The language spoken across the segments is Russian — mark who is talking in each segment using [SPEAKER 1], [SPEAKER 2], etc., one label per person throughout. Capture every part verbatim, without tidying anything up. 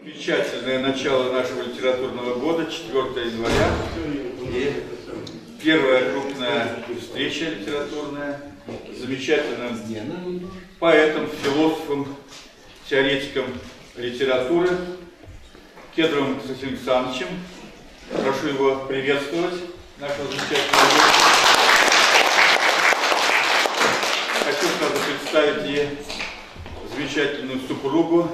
[SPEAKER 1] Замечательное начало нашего литературного года, четвёртое января, и первая крупная встреча литературная с замечательным поэтом, философом, теоретиком литературы Кедровым Константином Александровичем. Прошу его приветствовать, нашего замечательного гостя. Хочу сразу представить ей замечательную супругу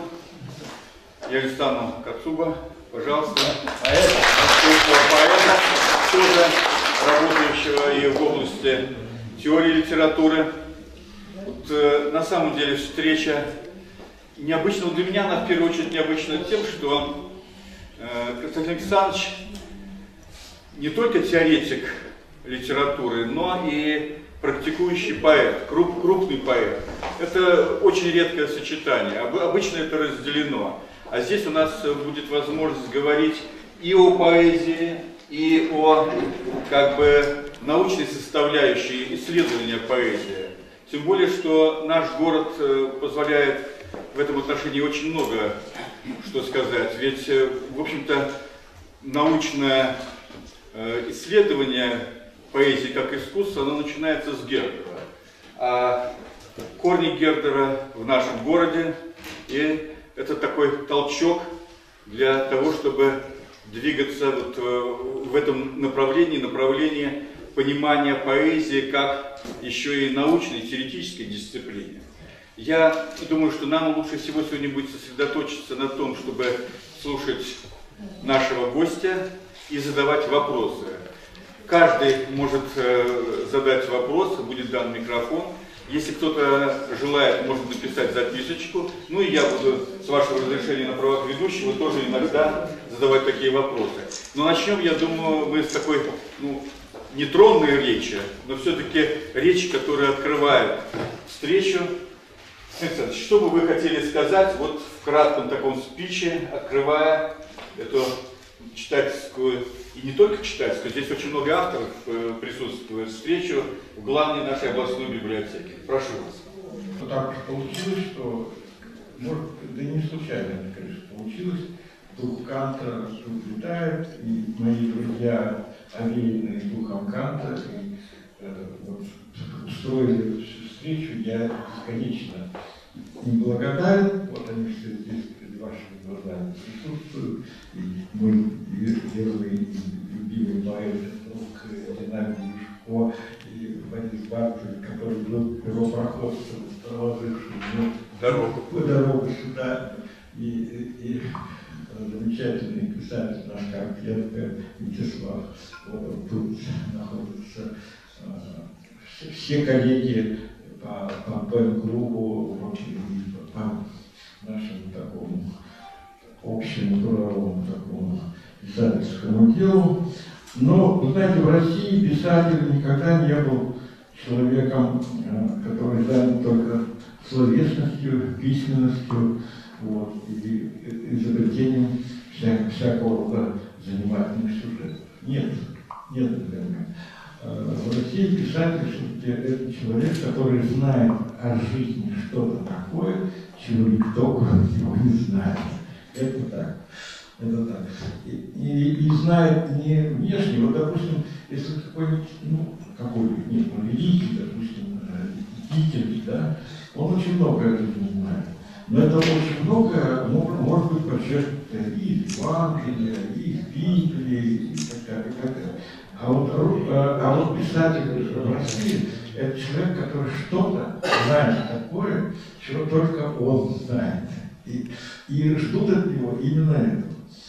[SPEAKER 1] Елистану Кацуба, пожалуйста, поэт, поэта, тоже работающего и в области теории литературы. Вот, э, на самом деле встреча необычна для меня, она в первую очередь необычна тем, что э, Константин Александрович не только теоретик литературы, но и практикующий поэт, круп, крупный поэт. Это очень редкое сочетание, обычно это разделено. А здесь у нас будет возможность говорить и о поэзии, и о как бы научной составляющей исследования поэзии. Тем более, что наш город позволяет в этом отношении очень много что сказать. Ведь, в общем-то, научное исследование поэзии как искусства, оно начинается с Гердера. А корни Гердера в нашем городе, и это такой толчок для того, чтобы двигаться вот в этом направлении, направлении понимания поэзии как еще и научной, теоретической дисциплине. Я думаю, что нам лучше всего сегодня будет сосредоточиться на том, чтобы слушать нашего гостя и задавать вопросы. Каждый может задать вопрос, будет дан микрофон. Если кто-то желает, может написать записочку. Ну и я буду, с вашего разрешения на правах ведущего, тоже иногда задавать такие вопросы. Но начнем, я думаю, мы с такой, ну, не тронной речи, но все-таки речь, которая открывает встречу. Александр, что бы вы хотели сказать, вот в кратком таком спиче, открывая эту читательскую, и не только читательскую, здесь очень много авторов э, присутствует, встречу в главной нашей областной библиотеке. Прошу вас.
[SPEAKER 2] Вот так получилось, что, может, да и не случайно, конечно, получилось. Дух Канта тут летает, и мои друзья, овеянные духом Канта, и, э, вот, устроили встречу, я бесконечно им благодарен. Вот они все здесь перед вашими глазами присутствуют. И мой первый и любимый поэт, друг Геннадий Юшко, и Борис Барцев, который был первопроходцем, проложившим мне дорогу, дорогу сюда. И, и, и замечательный писатель наш Карпенко, Вячеслав, вот тут находятся все коллеги по, по пэм-клубу, по нашему такому общему правовому такому писательскому делу. Но, вы знаете, в России писатель никогда не был человеком, который занят только словесностью, письменностью, вот, и изобретением вся, всякого рода занимательных сюжетов. Нет, нет, наверное. В России писатель это человек, который знает о жизни что-то такое, чего никто кроме него не знает. Это так. Это так. И, и, и знает не внешне, вот, допустим, если какой-нибудь, ну, какой-нибудь, нет, он великий, допустим, Гитлер, да, он очень много о жизни знает. Но это очень много может быть подчеркнуто и из Евангелия, и из Библии, и так далее, и так далее. А вот, а вот писатель в России – это человек, который что-то знает такое, чего только он знает. И, и ждут от него именно этого.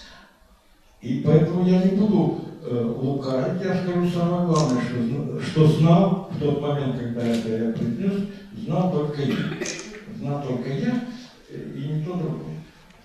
[SPEAKER 2] И поэтому я не буду э, лукавить, я скажу самое главное, что, что знал в тот момент, когда это я произнес, знал только я. Знал только я и никто другой.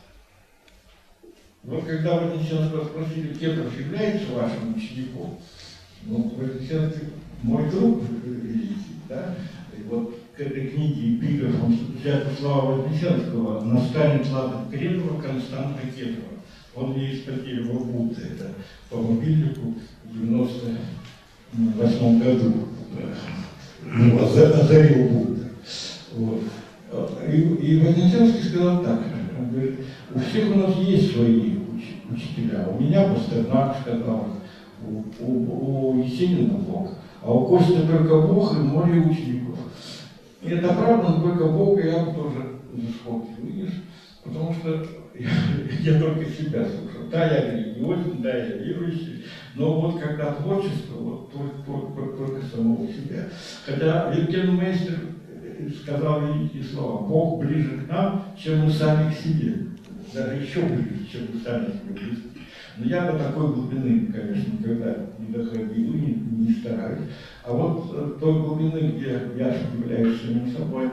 [SPEAKER 2] Вот когда вы сейчас спросили, Кедров является вашим учеником, ну, Вознесенский мой друг великий, да, и вот к этой книге эпиграфом Святослава Вознесенского настанет лад Кедрова Константа Кедрова. Он мне из Петербурга Будда, это по мобильнику в девяносто восьмом году ну, озарил Будда. Вот. И, и Вознесенский сказал так: Он говорит, у всех у нас есть свои уч- учителя. У меня Пастернак сказал, у, у, у Есенина Бог, а у Кости только Бог и море учеников. И это правда, но только Бога я бы тоже заскокил, видишь? Потому что я, я только себя слушал. Да, я религиозен, да, я верующий, но вот когда творчество, вот только, только, только самого себя. Хотя Вильгельмейстер сказал великие слова: Бог ближе к нам, чем мы сами к себе. Даже еще ближе, чем мы сами к себе близки. Но я до такой глубины, конечно, никогда не доходил и не, не стараюсь. А вот той глубины, где я являюсь самим собой,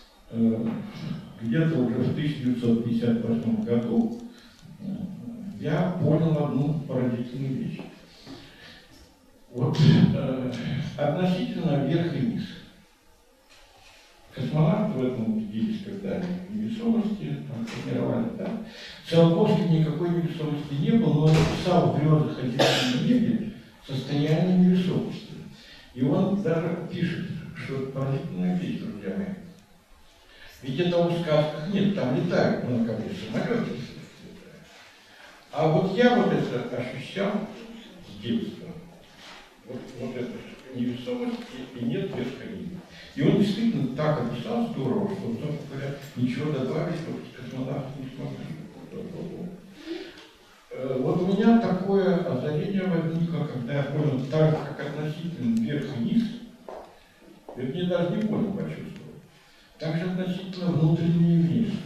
[SPEAKER 2] где-то уже в тысяча девятьсот пятьдесят восьмом году я понял одну поразительную вещь. Вот э, относительно вверх и вниз. Космонавты в этом убедились, когда они в невесомости там, формировали. Да? Циолковский никакой невесомости не было, но он писал в «Грезах о зеленом небе» состояние невесомости. И он даже пишет, что это поразительная вещь, друзья мои. Ведь этого в сказках нет, там летают на корабле самолеты. А вот я вот это ощущал с детства. Вот, вот это невесомость и нет бесконечности. И он действительно так описал здорово, что, собственно говоря, ничего добавить, что космонавты не смогли. Вот у меня такое озарение возникло, когда я понял, так же, как относительно вверх и вниз, вернее, даже не понял, почувствовал. Также относительно внутреннее и внешнее.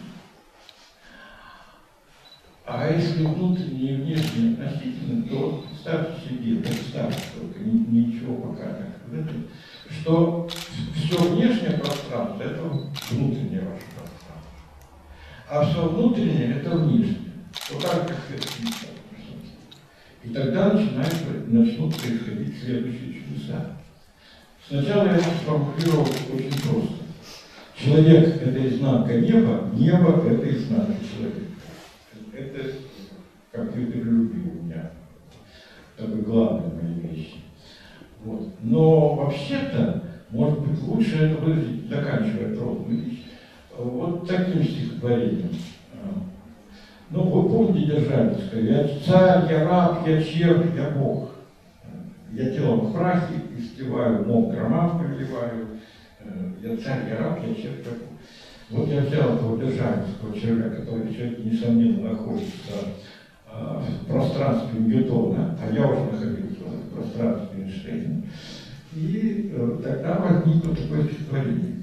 [SPEAKER 2] А если внутреннее и внешнее относительно, то представьте себе, представьте только, ничего пока так сказать, что все внешнее пространство – это внутреннее ваше пространство. А все внутреннее – это внешнее. Вот так, как это пространство. И тогда начинают, начнут происходить следующие чудеса. Сначала я это сформулировал очень просто. Человек – это изнанка неба, небо – это изнанка человека. Это компьютер любви у меня. Это главные мои вещи. Вот. Но вообще-то, может быть, лучше это выразить, заканчивая трудную вещь, вот таким стихотворением. Ну, вы помните Державинское? Я царь, я раб, я червь, я Бог. Я телом в прахе истлеваю, мол, громам приливаю. Я царь, я раб, я червь, я Бог. Вот я взял этого Державинского червя, который сегодня, несомненно, находится э, в пространстве Ньютона, а я уже находился в пространстве Эйнштейна. И э, тогда возникло такое стихотворение.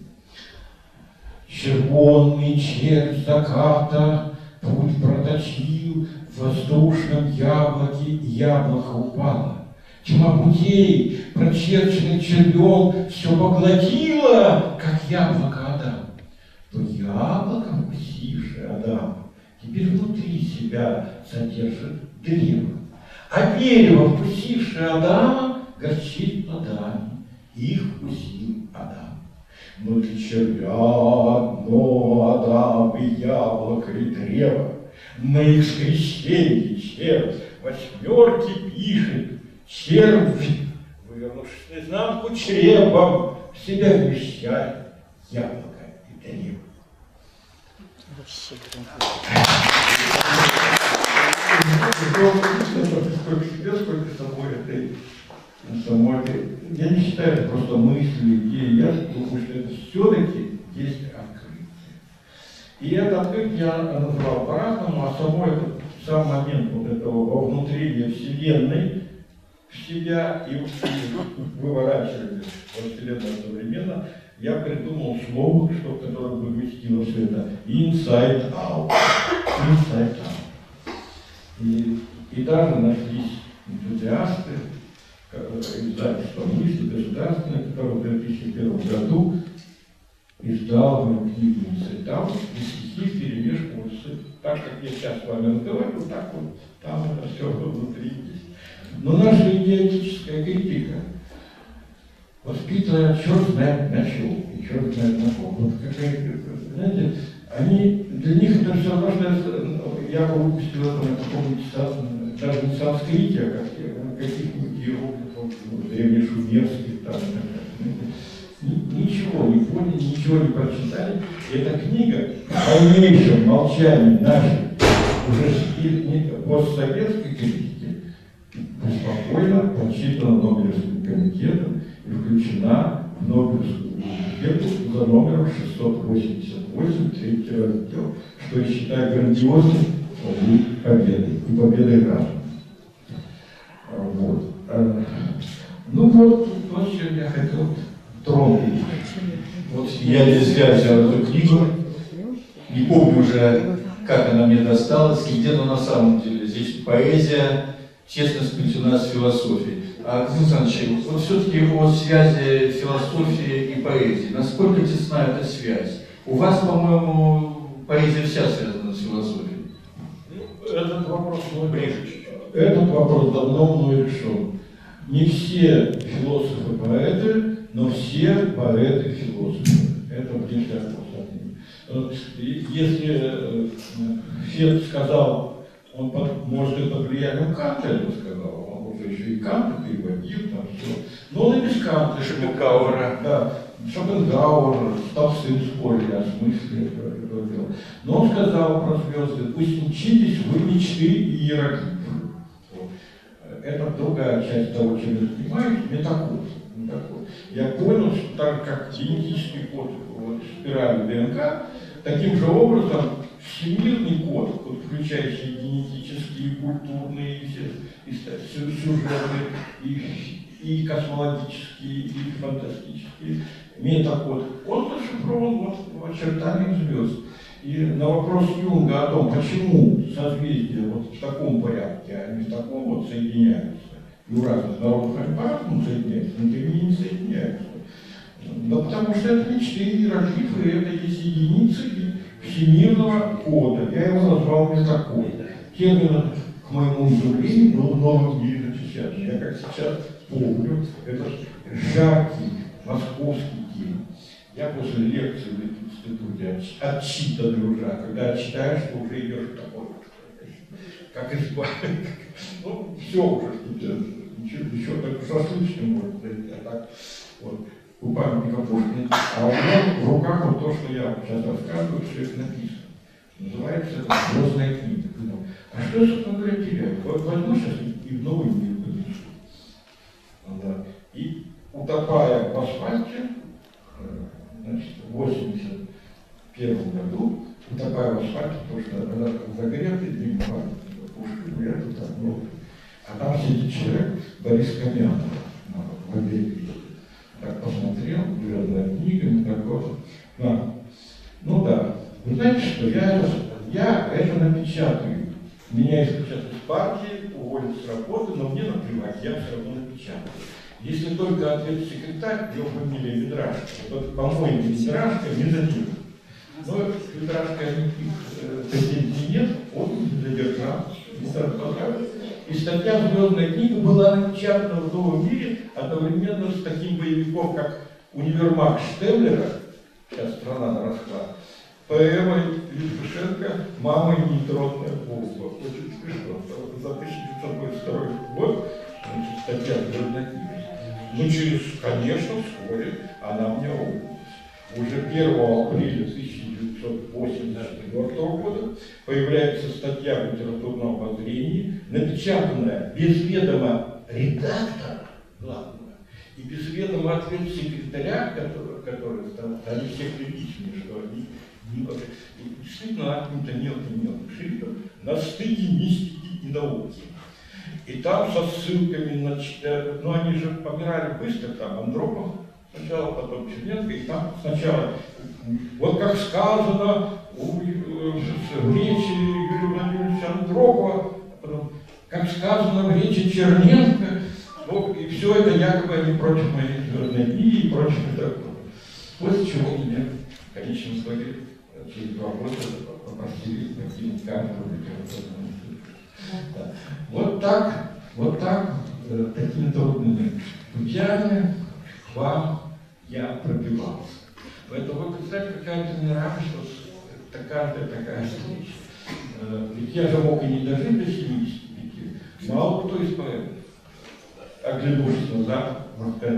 [SPEAKER 2] Червонный червь заката путь проточил, в воздушном яблоке яблоко упало. Тьма путей, прочерченных червем, все поглотила, как яблоко Адам. То яблоко, вкусившее Адам, теперь внутри себя содержит древо. А дерево, вкусившее Адама, горчит плодами. Их вкусил Адам. Внутри червя одно Адам и яблоко и древо. На их скрещении червь восьмерки пишет. Червь, вывернувшись наизнанку чревом, в себя вмещает яблоко. Сколько себе, сколько собой этой, самой этой. Я не считаю это просто мысли, идеи. Я думаю, что это все-таки есть открытие. И это открытие я назвал по-разному, а самой этот сам момент вот этого внутреннего Вселенной в себя и выворачивания во Вселенную одновременно, я придумал слово, что, которое бы вместило все это inside out. Inside out. И, и даже нашлись энтузиасты, издательство «Мысли» государственное, которое в две тысячи первом году издало мою книгу inside out, и стихи вперемешку. Так как я сейчас с вами разговариваю, так вот там это все внутри есть. Но наша идеологическая критика воспитана черт знает на чем, и черт знает на ком. Вот знаете, они, для них это все равно, что я бы выпустил это на каком-нибудь, даже не санскрите, а как, каких-нибудь иероглифов, древнешумерских, там, ничего не поняли, ничего не прочитали. Эта книга в дальнейшем молчании нашей уже постсоветской критики спокойно прочитана Нобелевским комитетом и включена в Нобелевскую библиотеку за номером шестьсот восемьдесят восемь, третий раздел, что я считаю грандиозной победой и победой разума. Вот. Ну вот, то, с чем я хотел тронуть.
[SPEAKER 3] Вот я для себя взял эту книгу, не помню уже, как она мне досталась, и где-то на самом деле. Здесь поэзия, честно сплетена с философией. А, Константин Александрович, вот все-таки о связи философии и поэзии. Насколько тесна эта связь? У вас, по-моему, поэзия вся связана с философией.
[SPEAKER 2] Этот вопрос ближе чуть-чуть. Этот вопрос давно мной решен. Не все философы поэты, но все поэты философы. Это вне всякого сомнения. Если Фет сказал, он под, может это влияние Канта это сказал, он уже еще и Канта переводил, там все. Но он и без Канта.
[SPEAKER 1] Шопенгауэра.
[SPEAKER 2] Да, Шопенгауэр, Толстой спорили о смысле этого дела. Но он сказал про звезды: пусть учитесь вы мечты и иероглифы. Это другая часть того, чем я занимаюсь, метакод. Я понял, что так как генетический код вот, спирали ДНК, таким же образом всемирный код, код, включающий генетические, культурные, и, и, сюжетные, и, и космологические, и фантастические, метакод, он зашифрован вот, в очертаниях звезд. И на вопрос Юнга о том, почему созвездия вот в таком порядке, а не в таком вот соединяются, и у разных народов они по-разному соединяются, но тем не менее соединяются. Да потому что это мечты, иероглифы, это есть единицы всемирного кода. Я его назвал метакод. Термин, к моему изумлению, был в новом мире напечатан. Я как сейчас помню, это жаркий московский день. Я после лекции в институте отчитанный уже, а когда отчитаешь, то уже идешь такой, как избавить. Ну, все уже, ничего, еще так шашлычным может быть, а так вот. У памятника Пушкина, а у меня в руках вот то, что я сейчас рассказываю, все это написано. Называется это «Звездная книга». А что, собственно говоря, теряю? Вот возьму сейчас и в новый мир понесу. Да. И утопая в асфальте, значит, в восемьдесят первом году, утопая в асфальте, потому что загорелый день памятника Пушкина, я тут обнул. А там сидит человек, Борис Каменов, в Америке. Так посмотрел, «Звездная книга», такой. Да. Ну да. Вы знаете, что я, я это напечатаю. Меня исключат из партии, уволят с работы, но мне наплевать, я все равно напечатаю. Если только ответ секретарь, его фамилия Ведрашко. Вот, по-моему, Ведрашко не задержан. Но Ведрашко никаких претензий нет, он не задержан. И статья «Звездная книга» была напечатана в новом мире одновременно с таким боевиком, как «Универмаг Штемлера», сейчас страна на расклад, поэмой Евтушенко «Мама и нейтронная бомба». Очень смешно. За тысяча девятьсот двадцать второй год, значит, статья «Звездная книга». Ну, через, конечно, вскоре она мне обнулась. Уже первого апреля тысяча девятьсот восемьдесят четвёртого года появляется статья в литературном обозрении, напечатанная без ведома редактора главного и без ведома ответ секретаря, который, который они все приличные, что они не, и действительно каким-то мелким-мелким шрифтом на стыке мистики и науки. И там со ссылками на... Ну, они же помирали быстро, там Андропов сначала, потом Черненко, и там сначала, вот как сказано в речи Юрия Владимировича Андропова, потом, как сказано в речи Черненко, ну, и все это якобы они против моей звездной книги и против этого. После чего меня в конечном итоге через два года попросили покинуть кафедру литературного института. Да. Вот так, вот так, э, такими трудными путями к вам я пробивался. Поэтому вы представляете, какая-то мне радость, что такая-то такая встреча. Э, ведь я же мог и не дожить до семидесяти пяти. Мало кто из поэтов, оглянувшись назад,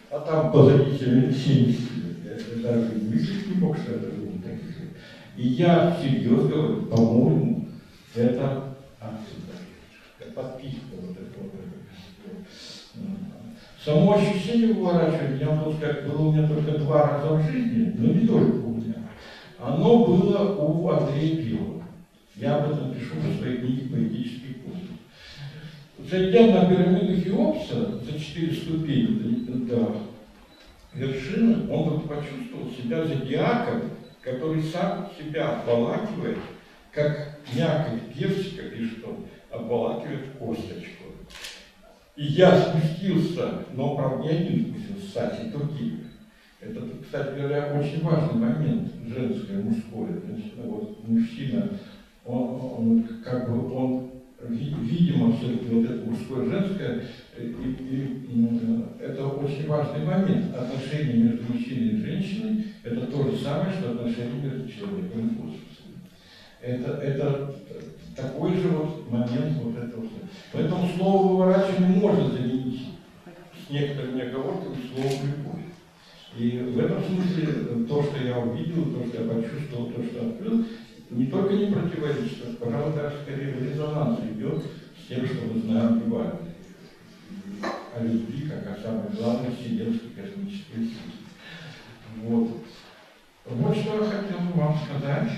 [SPEAKER 2] А там позади семьдесят лет. Я даже мыслить не мог, что это будет таких лет. И я всерьез говорю, по-моему, это отсюда. Подписка вот это вот. Само ощущение выворачивания, я могу сказать, было у меня только два раза в жизни, но не только у меня. Оно было у Андрея Пилова. Я об этом пишу в своей книге «Поэтический космос». Зайдя на пирамиду Хеопса за четыре ступени до вершины, он вот почувствовал себя зодиаком, который сам себя обволакивает, как мякоть персика, пишет он, обволакивает косточку. И я спустился, но, правда, не один спустился, кстати, другие. Это, кстати говоря, очень важный момент, женское, мужское. Значит, вот, мужчина, он, он как бы, он, видимо, все-таки вот это мужское, женское, и, и, это очень важный момент. Отношения между мужчиной и женщиной – это то же самое, что отношения между человеком и космосом. Это, это такой же вот момент вот этого. Поэтому слово «выворачивание» можно заменить с некоторыми оговорками словом «любовь». И в этом смысле то, что я увидел, то, что я почувствовал, то, что открыл, не только не противоречит, а, пожалуй, даже скорее в резонанс идет с тем, что мы знаем в Евангелии. О любви, как о самой главной вселенской космической силе. Вот. Вот что я хотел вам сказать.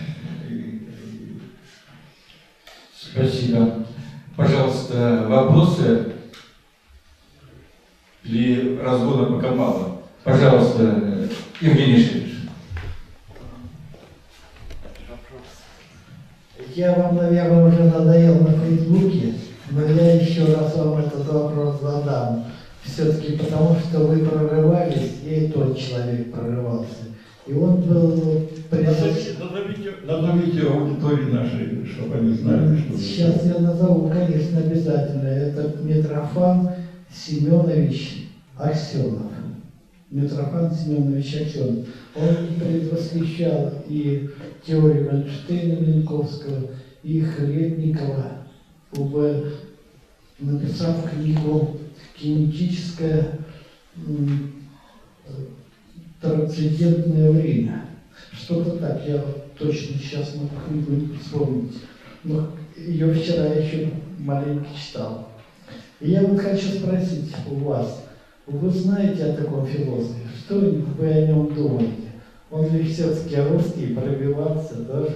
[SPEAKER 3] Спасибо. Пожалуйста, вопросы или разгона пока мало? Пожалуйста, Евгений Шевич.
[SPEAKER 4] Я вам, наверное, уже надоел на Фейсбуке, но я еще раз вам этот вопрос задам. Все-таки потому, что вы прорывались, и тот человек прорывался. И он был...
[SPEAKER 2] Назовите, назовите, назовите аудитории нашей, чтобы они знали, что...
[SPEAKER 4] Сейчас я назову, конечно, обязательно. Это Митрофан Семенович Аксенов. Митрофан Семенович Аксенов. Он предвосхищал и теорию Эйнштейна Минковского, и Хлебникова, написав книгу «Кинетическое трансцендентное время». Что-то так, я точно сейчас могу книгу вспомнить. Но ее вчера еще маленько читал. И я вот хочу спросить у вас, вы знаете о таком философе? Что вы о нем думаете? Он ли все-таки русский, пробивался тоже?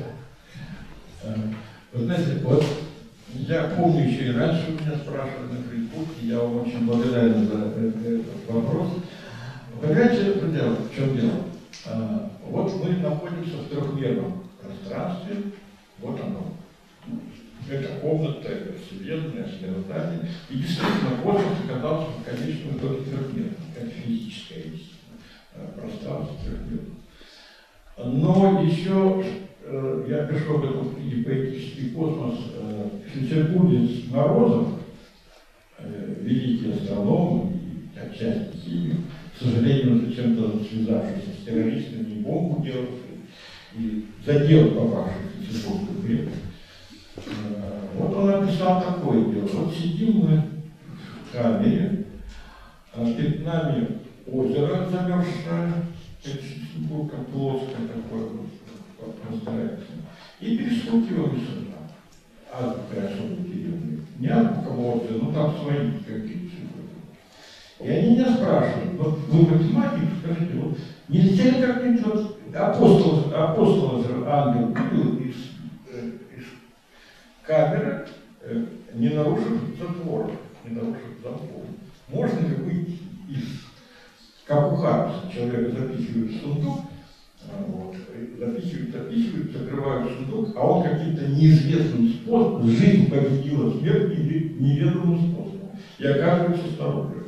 [SPEAKER 2] Вы знаете, вот я помню еще и раньше меня спрашивали на Фейсбуке, я вам очень благодарен за этот вопрос. Понимаете, друзья, в чем дело? А, вот мы находимся в трехмерном пространстве, вот оно. Это комната, это вселенная, мироздание. И действительно, космос оказался в конечном итоге трехмерным, как физическая истина. Пространство трехмерное. Но еще, я пишу об этом в книге «Поэтический космос», петербургец Морозов, великий астроном и отчасти химик, к сожалению, зачем-то связавшийся с террористами и бомбу делавший, и задел попавший в Петербургскую крепость. Вот он написал такое дело. Вот сидим мы в камере, а перед нами озеро замерзшее, Петербургом плоское такое пространство, и перестукиваем сюда. Азбука особо деревня. Не азбука озера, но там свои какие-то. И они меня спрашивают, вот вы математик, скажите, вот нельзя ли как-нибудь вот апостол, апостол ангел вывел из, э, из камеры, э, не нарушив затвор, не нарушив замков. Можно ли выйти из, как у Хармса, человека запихивают в сундук, вот, запихивают, запихивают, закрывают сундук, а он каким-то неизвестным способом, жизнь победила смерть неведомым способом, и оказывается снаружи.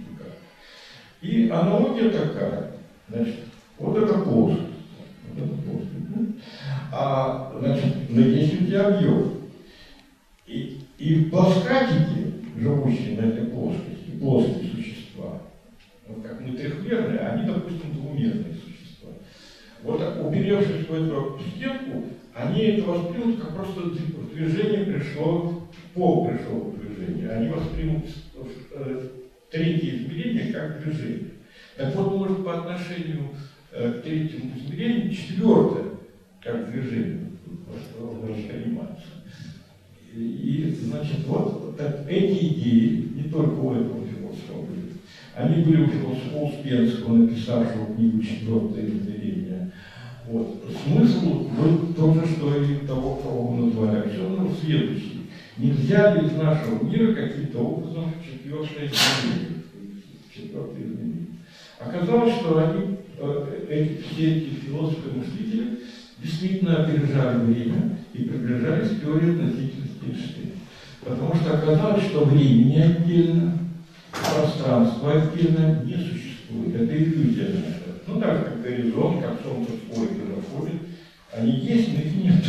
[SPEAKER 2] И аналогия такая, значит, вот это плоскость, вот это плоскость, а, значит, но есть у тебя объем. И, и плоскатики, живущие на этой плоскости, плоские существа, вот как мы трехмерные, они, допустим, двумерные существа. Вот уперевшись в эту стенку, они это воспримут как просто движение пришло, пол пришел в движение. Они воспримут третье измерение как движение. Так вот, может, по отношению э, к третьему измерению, четвертое, как движение, восприниматься. И, и, значит, вот так, эти идеи, не только у этого философа были, они были у философа Успенского, написавшего книгу «Четвертое измерение». Вот. Смысл был тот же, что и того, кого мы назвали Аксенов, следующий. Нельзя ли из нашего мира каким-то образом четвертое измерение? Четвертое измерение. Оказалось, что они, эти, все эти философы-мыслители, действительно опережали время и приближались к теории относительности Эйнштейна. Потому что оказалось, что времени отдельно, пространство отдельно не существует. Это иллюзия наша. Ну так, как горизонт, как солнце входит и заходит. Они есть, но их нет.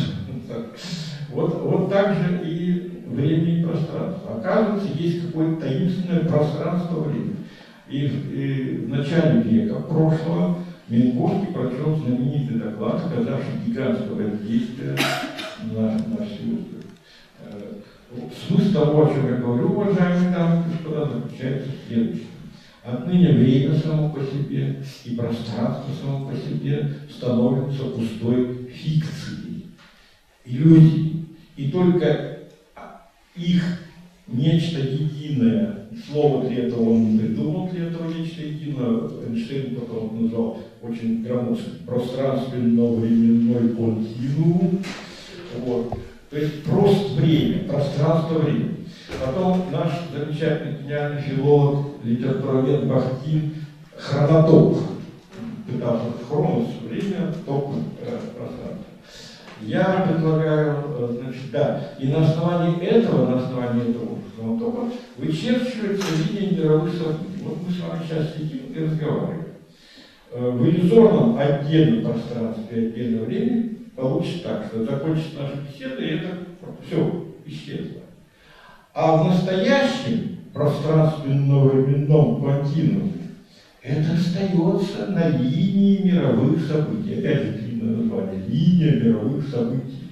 [SPEAKER 2] Вот, вот так же и время и пространство. Оказывается, есть какое-то таинственное пространство времени. И, и в начале века прошлого Минковский прочел знаменитый доклад, оказавший гигантское воздействие на, на всю э, смысл того, о чем я говорю, уважаемые дамы и господа, заключается в следующем. Отныне время само по себе и пространство само по себе становятся пустой фикцией, иллюзией. И только их нечто единое, слово для этого он не придумал, для этого нечто единое, Эйнштейн потом назвал очень громоздко пространственно-временной континуум. Вот. То есть просто время, пространство времени. Потом наш замечательный гениальный филолог, литературовед Бахтин хронотоп пытался хронос время, топ э, пространство. Я предлагаю, значит, да, и на основании этого, на основании этого хронотопа вычерчивается линия мировых событий. Вот мы с вами сейчас сидим и разговариваем. В иллюзорном отдельном пространстве и отдельном времени получится так, что закончится наша беседа, и это все исчезло. А в настоящем пространственно-временном континууме это остается на линии мировых событий. Опять же, длинное название. Линия мировых событий.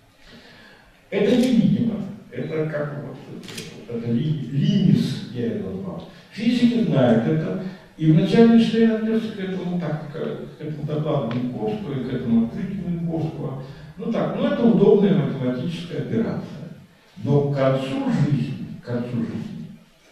[SPEAKER 2] Это невидимо. Это как вот это ли, лимис, я это назвал. Физики знают это. И вначале Эйнштейн отнесся к этому, так, к этому докладу Минковского и к этому открытию Минковского. Ну так, ну это удобная математическая операция. Но к концу жизни, к концу жизни,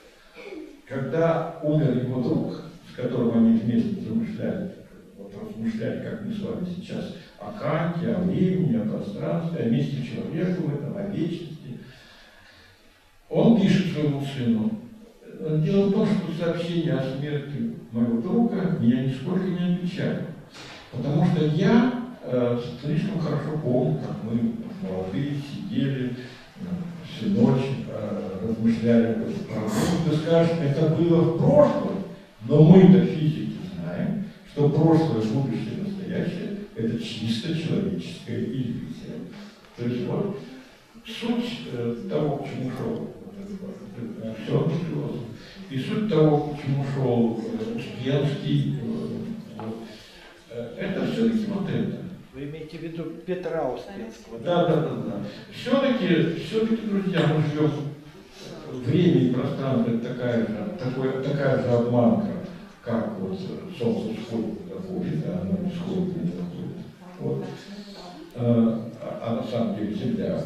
[SPEAKER 2] когда умер его друг, с которым они вместе замышляли, вот размышляли, как мы с вами сейчас, о Канте, о времени, о пространстве, о месте человека в этом, о вечности, он пишет своему сыну: дело в том, что сообщение о смерти моего друга меня нисколько не опечалило, потому что я э, слишком хорошо помню, как мы молодые сидели, всю ночь э, размышляли об этом. Ты скажешь, это было в прошлом, но мы-то физики знаем, что прошлое, будущее, настоящее – это чисто человеческая иллюзия. То есть вот суть э, того, к чему шел Аксенов философ, и суть того, к чему шел э, Успенский, э, э, это все-таки вот это.
[SPEAKER 4] Вы имеете в виду Петра Успенского?
[SPEAKER 2] Да, да, да, да. Все-таки, все-таки, друзья, мы живем время и пространство, это такая же, такое, такая же обманка, как вот солнце всходит и заходит, а оно не сходит и не заходит. Вот. А, а на самом деле Земля.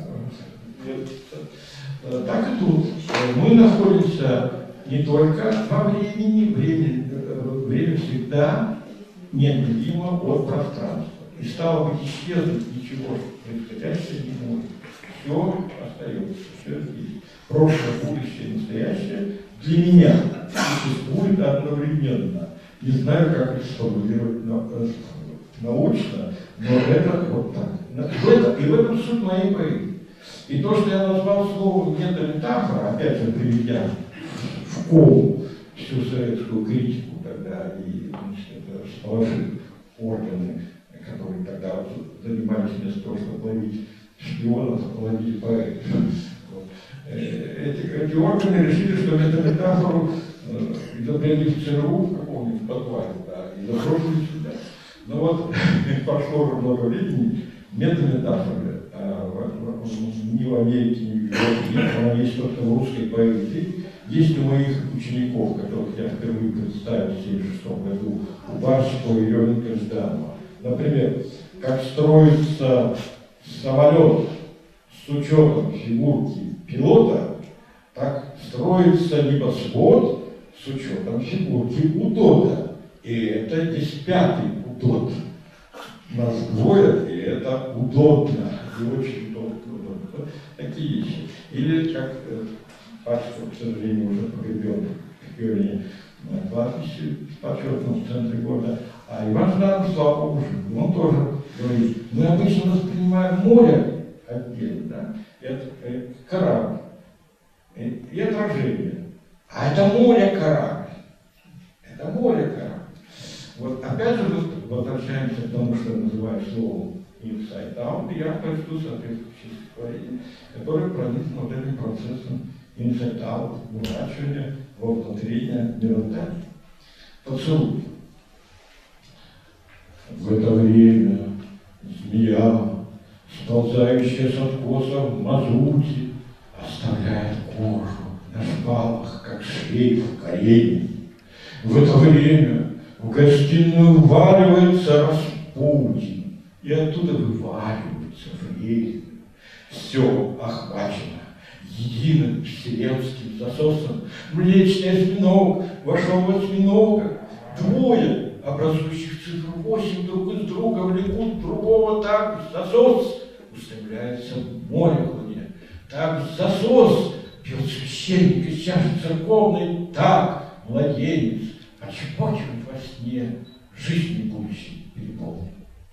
[SPEAKER 2] Так и тут. Мы находимся не только во времени, время, время всегда неотделимо от пространства. И стало быть, исчезнуть ничего происходящего не может. Все остается, все здесь. Прошлое, будущее, настоящее для меня существует одновременно. Не знаю, как это сформулировать научно, но это вот так. В этом, и в этом суть моей поэзии. И то, что я назвал словом метаметафора, опять же приведя в кому всю советскую критику тогда и, значит, расположив органы, которые тогда занимались вместо того, чтобы ловить шпионов, ловили поэтов. Вот. Эти, эти органы решили, что метаметафору изобрели в ЦРУ в каком-нибудь подвале, да, и забросили сюда. Но вот прошло уже много времени, метаметафоры а, ни в Америке, ни в Европе, она есть только в русской поэзии. Есть у моих учеников, которых я впервые представил в тысяча девятьсот семьдесят шестом году, у Барского и Лёвенко Жданова. Например, как строится самолет с учетом фигурки пилота, так строится небосвод с учетом фигурки удода. И это здесь пятый удод. Нас двое, и это удобно, и очень удобно. удобно. Такие вещи. Или как Пачков, к сожалению, уже погребен в Кёльне на кладбище в почетном центре города. А Иван Жданов, слава Богу, он тоже говорит, мы обычно воспринимаем море отдельно, да? Это, это корабль и, и отражение. А это море корабль. Это море корабль. Вот опять же мы возвращаемся к тому, что я называю словом inside out, и я прочту соответствующее стихотворение, которое пронизано вот этим процессом inside out, выращивания во внутреннее мироздание. Поцелуй. В это время змея, сползающая с откоса в мазуте, оставляет кожу на шпалах, как шлейф коренья. В это время в гостиную вваливается Распутин, и оттуда вываливается время. Все охвачено единым вселенским засосом. Млечный осьминог вошел в осьминога. Двое, образующих цифру восемь, друг из друга влекут другого так. Засос устремляется в море к луне. Так засос пьет священник из чаши церковной. Так младенец почепочет во сне жизни будущей переполнен.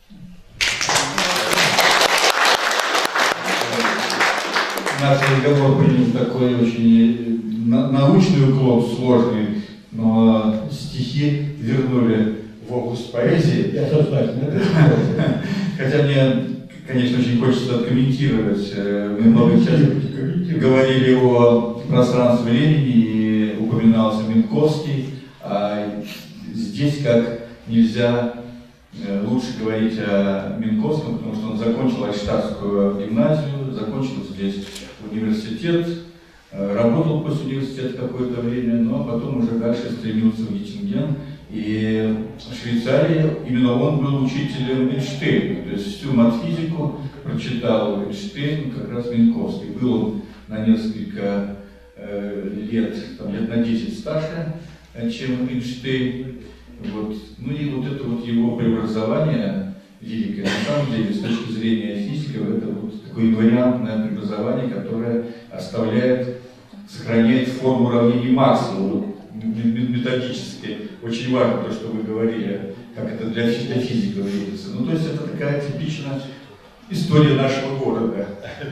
[SPEAKER 3] Наш разговор принял такой очень научный уклон, сложный, но стихи вернули в область поэзии.
[SPEAKER 2] Я сознательно это сделал.
[SPEAKER 3] Хотя мне, конечно, очень хочется откомментировать. Мы много сейчас говорили о пространстве времени и упоминался Минковский. А здесь как нельзя лучше говорить о Минковском, потому что он закончил Альштадтскую гимназию, закончил здесь университет, работал после университета какое-то время, но потом уже дальше стремился в Геттинген. И в Швейцарии именно он был учителем Эйнштейна, то есть всю матфизику прочитал Эйнштейн, как раз Минковский. Был он на несколько э, лет, там, лет на десять старше, чем Эйнштейн. Вот. Ну и вот это вот его преобразование великое, на самом деле, с точки зрения физиков, это вот такое инвариантное преобразование, которое оставляет, сохраняет форму уравнений Максвелла, методически. Очень важно то, что вы говорили, как это для, для физиков видится. Ну, то есть это такая типичная история нашего города.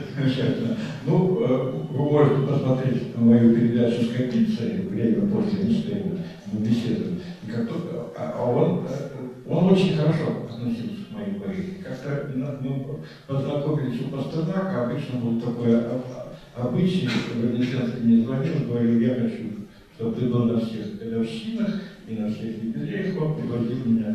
[SPEAKER 2] Ну, вы можете посмотреть мою передачу с Капицей «Время после Эйнштейна», мы беседуем. И как -то, а он, он очень хорошо относился к моей поэзии. Как-то мы познакомились у Пастернака, обычно был такой обычай, Вознесенский мне звонил, говорил, я хочу, чтобы ты был на всех годовщинах и на всех юбилеях. Он приводил меня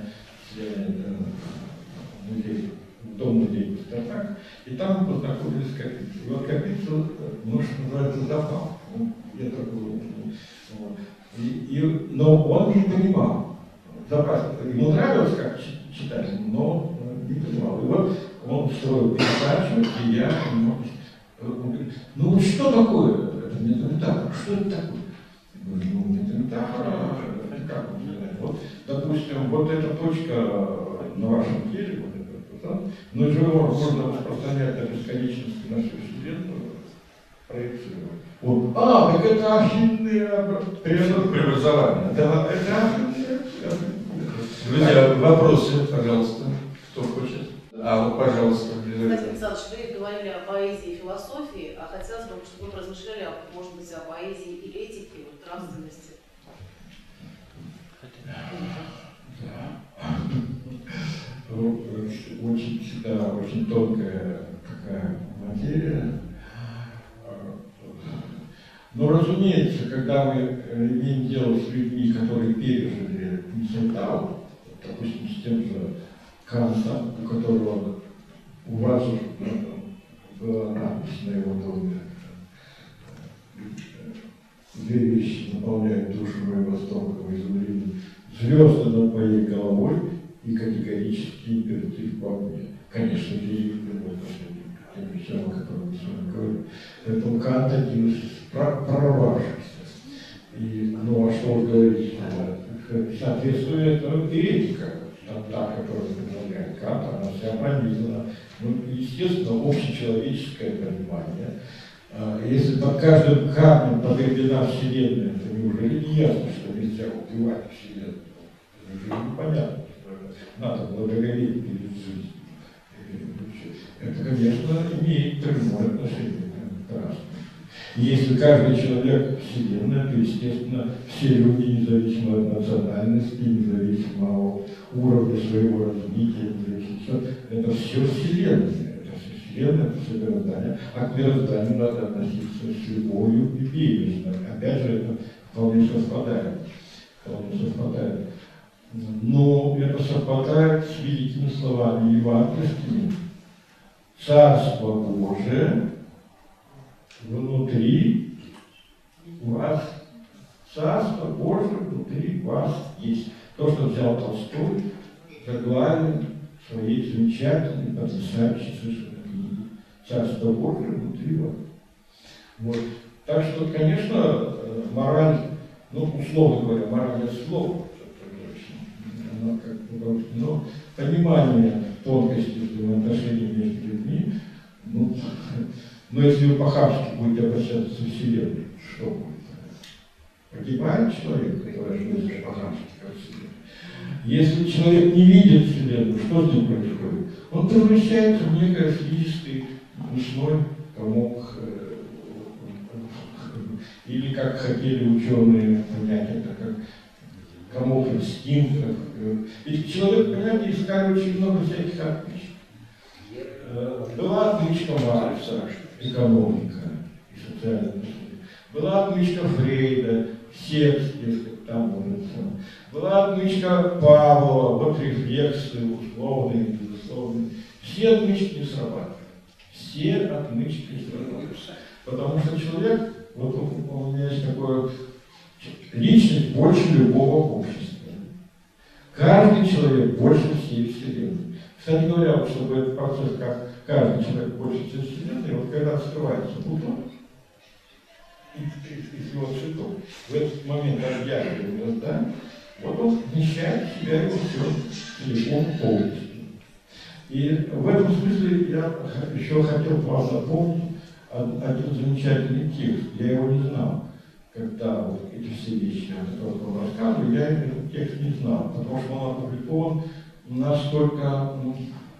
[SPEAKER 2] в музей, в дом музея Пастернака, и там мы познакомились с Капицей. И вот Капица, ну, что называется, запал. Я такой, вот. И, и, но он не понимал. Ему нравилось как читать, но не понимал. И вот он строил передачу, и я он говорит, ну что такое это метаметафора? Что это такое? Я говорю, ну метаметафора, это как он знает? Вот, допустим, вот эта точка на вашем теле, вот это, да? Но же его можно распространять до бесконечности на всю вселенную, проецировать. Вот. А, так это ахинное преобразование. Да, это ахинное.
[SPEAKER 3] Друзья, вопросы, пожалуйста. Кто хочет? А, вот, пожалуйста.
[SPEAKER 5] Владимир Александрович, вы говорили о поэзии и философии, а хотелось бы, чтобы вы размышляли, может быть, о поэзии и этике, вот, нравственности.
[SPEAKER 2] Очень всегда очень тонкая такая материя. Но, разумеется, когда мы имеем дело с людьми, которые пережили инсайт-аут, допустим, с тем же Кантом, у которого у вас была надпись на его доме. Две вещи наполняют душу моей восторгом и изумлением. Звезды над моей головой и категорический императив во мне. Конечно, это и любовь к тем вещам, о которых мы с вами говорим. Поэтому Кант один из прорвавшихся. И, ну, а что вы говорите? Соответствует и этика, та, которая предлагает Кант, она вся пронизана. Ну, естественно, общечеловеческое понимание. Если под каждым камнем подведена Вселенная, то неужели не ясно, что нельзя убивать Вселенную? Это уже непонятно. Надо благоговеть перед жизнью. Это, конечно, имеет прямое отношение к разуму. Если каждый человек Вселенная, то, естественно, все люди, независимо от национальности, независимо от уровня своего развития, независимо, это все Вселенная. Это все Вселенная, это все мироздание. А к мирозданию надо относиться с любовью и бережно. Опять же, это вполне совпадает. Вполне совпадает. Но это совпадает с великими словами евангельскими. Царство Божие внутри вас, Царство Божие внутри вас есть. То, что взял Толстой, заглавие своей замечательной, потрясающей совершенно книги. Царство Божие внутри вас. Вот. Так что, конечно, мораль, ну, условно говоря, мораль это слово, но, как бы, но понимание тонкости взаимоотношений между людьми, ну, но если вы по-хамски будете обращаться со Вселенной, что будет? Погибает человек, который относится по-хамски ко Вселенной. Если человек не видит Вселенную, что с ним происходит? Он превращается в некое физический мучной комок, или, как хотели ученые понять, это как комок инстинктов. Ведь человек, понимаете, искали очень много всяких отмычек. Была отмычка Маркса, экономика и социальная мысль. Была отмычка Фрейда, секс, там вот это. Была отмычка Павлова, вот рефлексы, условные, безусловные. Все отмычки не срабатывают. Все отмычки не срабатывают. Потому что человек, вот у меня есть такое, личность больше любого общества. Каждый человек больше всей Вселенной. Кстати говоря, вот, чтобы этот процесс, как каждый человек больше всей Вселенной, вот когда открывается бутон из, из его цветов, в этот момент объявлен, да, вот он вмещает в себя его все целиком полностью. И в этом смысле я еще хотел вам напомнить один замечательный текст. Я его не знал, когда вот эти все вещи, о которых он рассказывал, я этот текст не знал, потому что он опубликован у нас только, ну,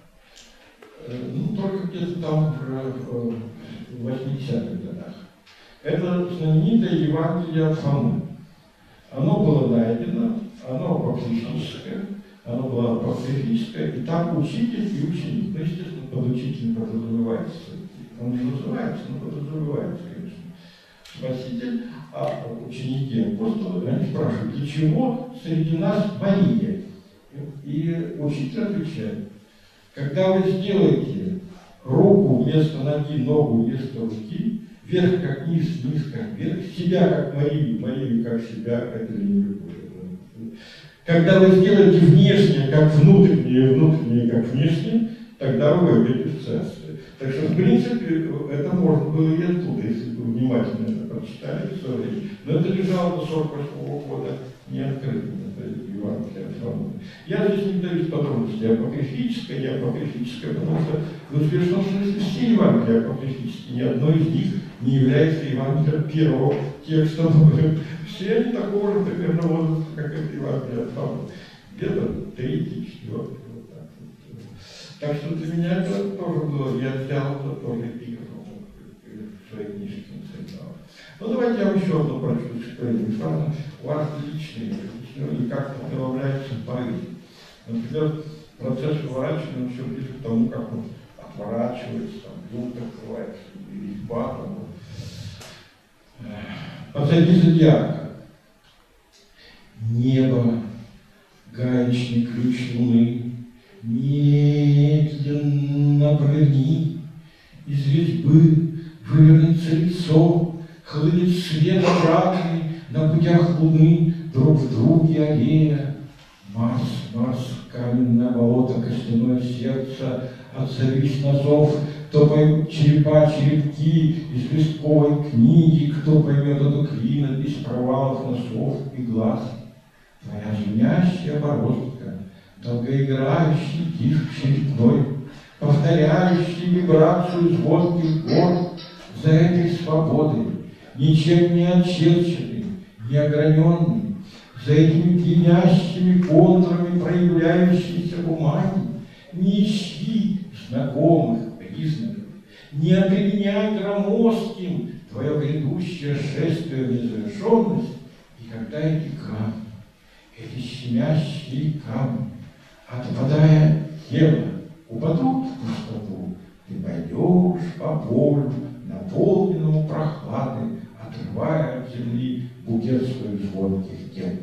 [SPEAKER 2] ну только где-то там в восьмидесятых годах. Это знаменитое Евангелие от Фомы. Оно было найдено, оно апокрифическое, оно было апокрифическое, и там учитель и ученик. Ну, естественно, под учителем подразумевается. Он не называется, но подразумевается, конечно. Спаситель, а ученики апостолы, они спрашивают, для чего среди нас Мария? И учитель отвечает, когда вы сделаете руку вместо ноги, ногу вместо руки, вверх как низ, низ как вверх, себя как Марию, Марию как себя, это не любовь. Когда вы сделаете внешнее как внутреннее, внутреннее как внешнее, тогда вы войдете в царствие. Так что, в принципе, это можно было и оттуда, если бы вы внимательно это прочитали в свое время. Но это лежало до сорок восьмого года не открытым, это Евангелие от Фомы. Я здесь не даю подробностей апокрифическое, не апокрифическое, потому что в известном смысле все Евангелия апокрифические, ни одно из них не является Евангелием первого текста. Все они такого же примерно возраста, как это Евангелие от Фомы. Где-то третий, четвертый. Так что для меня это тоже было, я взял это тоже эпиграфом в своей книжке написал. Ну давайте я вам еще одну прочту историю. Важно, важно личные, и как это добавляется в поэзии. Например, процесс выворачивания все ближе к тому, как он отворачивается, там, люк открывается, резьба, там. Посреди зодиака. Небо, гаечный ключ луны, медленно прыгни, из резьбы вывернется лицо, хлынет свет обратный на путях луны друг в друге аллея. Марс, Марс, каменное болото, костяное сердце, отзовись на зов, кто поймет черепа, черепки из листковой книги, кто поймет эту клинопись провалов носов и глаз. Твоя звенящая бороздка, долгоиграющий диск черепной, повторяющий вибрацию звонких гор, за этой свободой, ничем не очерченный, не ограненный, за этими пьянящими контурами проявляющейся бумаги, не ищи знакомых признаков, не обременяй громоздким твое грядущее шествие в незавершенность, и когда эти камни, эти щемящие камни, отпадая тело, упадут в пустоту, ты пойдешь по полю, наполненному прохладой, отрывая от земли букет своих звонких тел.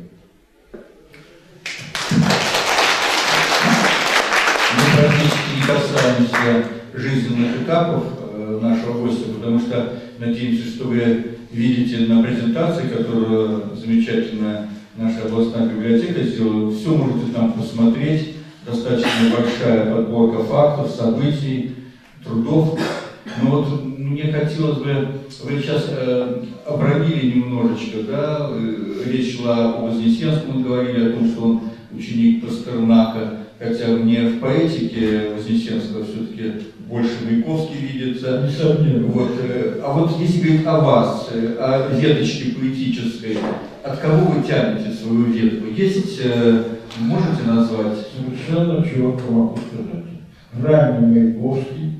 [SPEAKER 3] Мы практически не касаемся жизненных этапов нашего гостя, потому что надеемся, что вы видите на презентации, которую замечательная наша областная библиотека сделала, все можете там посмотреть, достаточно большая подборка фактов, событий, трудов. Но вот мне хотелось бы, вы сейчас э, обронили немножечко, да, э, речь шла о Вознесенском, мы говорили о том, что он ученик Пастернака, хотя мне в поэтике Вознесенского все-таки больше Маяковский видится. Вот, э, а вот если говорить о вас, э, о веточке поэтической, от кого вы тянете свою ветку? Есть, э, можете назвать?
[SPEAKER 2] Совершенно четко могу сказать. Ранний Маяковский,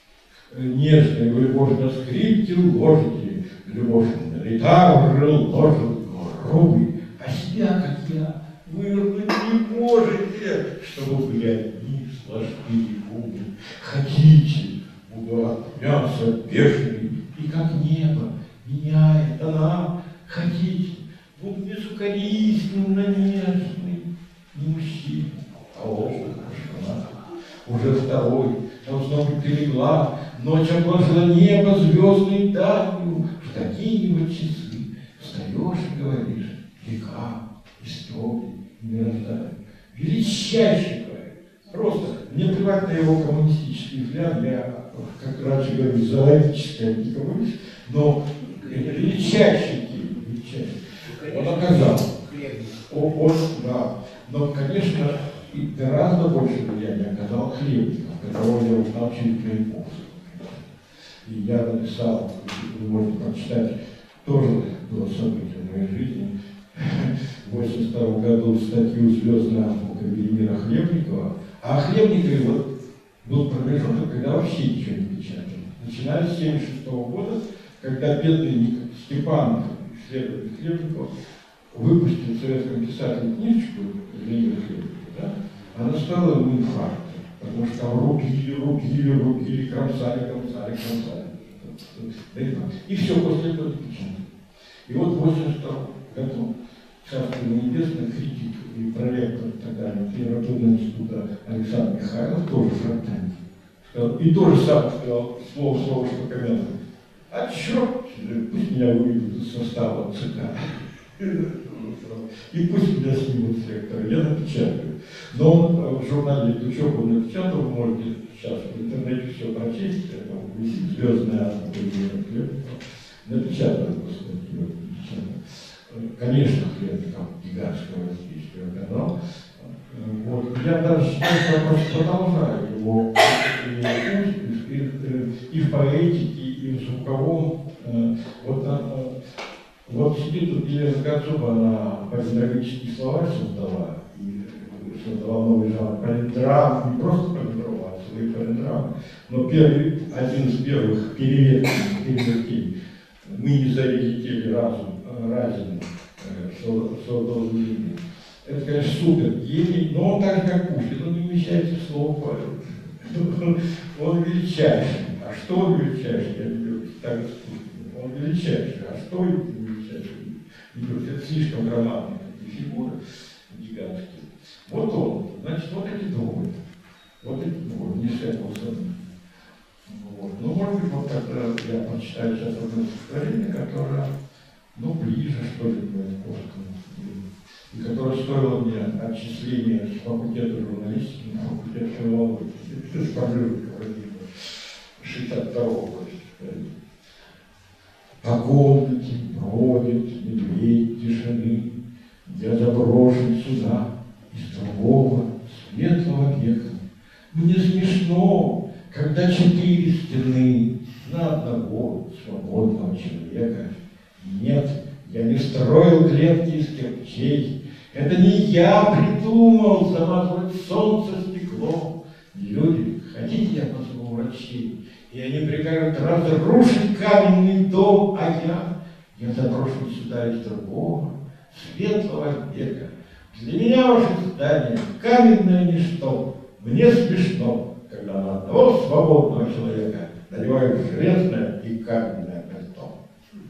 [SPEAKER 2] нежный любовь на скрипке ложите, любовь на гитару ложит грубый, а себя, как я, вывернуть не можете, чтобы влиять вниз ложкие губы. Хотите, буду от мяса бешеный, и как небо меняет она. Хотите, буду безукоризненно нежный, не мужчина, а ложка жена. Уже второй, должно быть, перегла, ночь обложила небо звездной далью. В такие вот часы встаешь и говоришь: века, истории, мироздания. Величайший поэт. Просто мне плевать на его коммунистический взгляд, я, как раньше говорю, зоологический, а не коммунист, но величайший тип, величайший. Он оказался. Он, он, да. Но, конечно, и гораздо больше влияния оказал Хлебников, которого я вот научил Маяковского. И я написал, вы можете прочитать, тоже было событие в моей жизни, в восемьдесят втором году статью «Звездная азбука» Велимира Хлебникова. А Хлебникове вот был промежуток, когда вообще ничего не печатали. Начиная с семьдесят шестого года, когда бедный Степан, исследователь Хлебников, выпустил в советском писателе книжечку Велимира Хлебникова, да? Она стала ему инфарктом, потому что там рубили, рубили, рубили, кромсали, кромсали, кромсали. И все, после этого печатали. И вот в восемьдесят втором году Царство Небесное, критик и проректор и так далее литературного института Александр Михайлов, тоже фронтальный, сказал, и тоже сам сказал слово в слово, что комментарий: а черт, пусть меня выведут из состава ЦК. И пусть меня снимут с ректора, я напечатаю. Но он в журнале «Петучок» он напечатал, вы можете сейчас в интернете все прочесть, это «Звездная азбука» напечатал эту статью. Конечно, Хлебников гигантское воздействие оказал. Вот. Я даже считаю, что я просто продолжаю его и, и, и, и в поэтике, и в звуковом. Вот, вот сидит тут Елена Кацуба, она полиндрогический словарь создала, и создала новый жанр полиндрам, не просто полиндрам, а свои полиндрамы. Но первый, один из первых перевертей «Мы не залетели разум, разум, создал гений». Это, конечно, супер гений, но он так же, как Пушкин, он не вмещается в слово поэт. Он величайший. А что он величайший? Я не люблю так с Пушкиным. Он величайший. А что он величайший? Это слишком громадные такие фигуры гигантские. Вот он. Значит, вот эти двое. Вот эти двое. Не всякого сомнения. Вот. Ну, может быть, вот как-то я прочитаю сейчас одно стихотворение, которое, ну, ближе, что ли, к Маяковскому, и которое стоило мне отчисления с факультета журналистики на факультет филологии. Это с поживка возникла шестьдесят второго года. По комнате бродит медведь тишины, я заброшен сюда из другого светлого века. Мне смешно, когда четыре стены на одного свободного человека. Нет, я не строил клетки из кирпичей. Это не я придумал замазывать солнце стекло. Люди, хотите, я позову врачей, и они прикажут разрушить каменный дом, а я, я заброшен сюда из другого светлого века. Для меня ваше здание каменное ничто. Мне смешно, когда на одного свободного человека надевают железное и каменное пальто.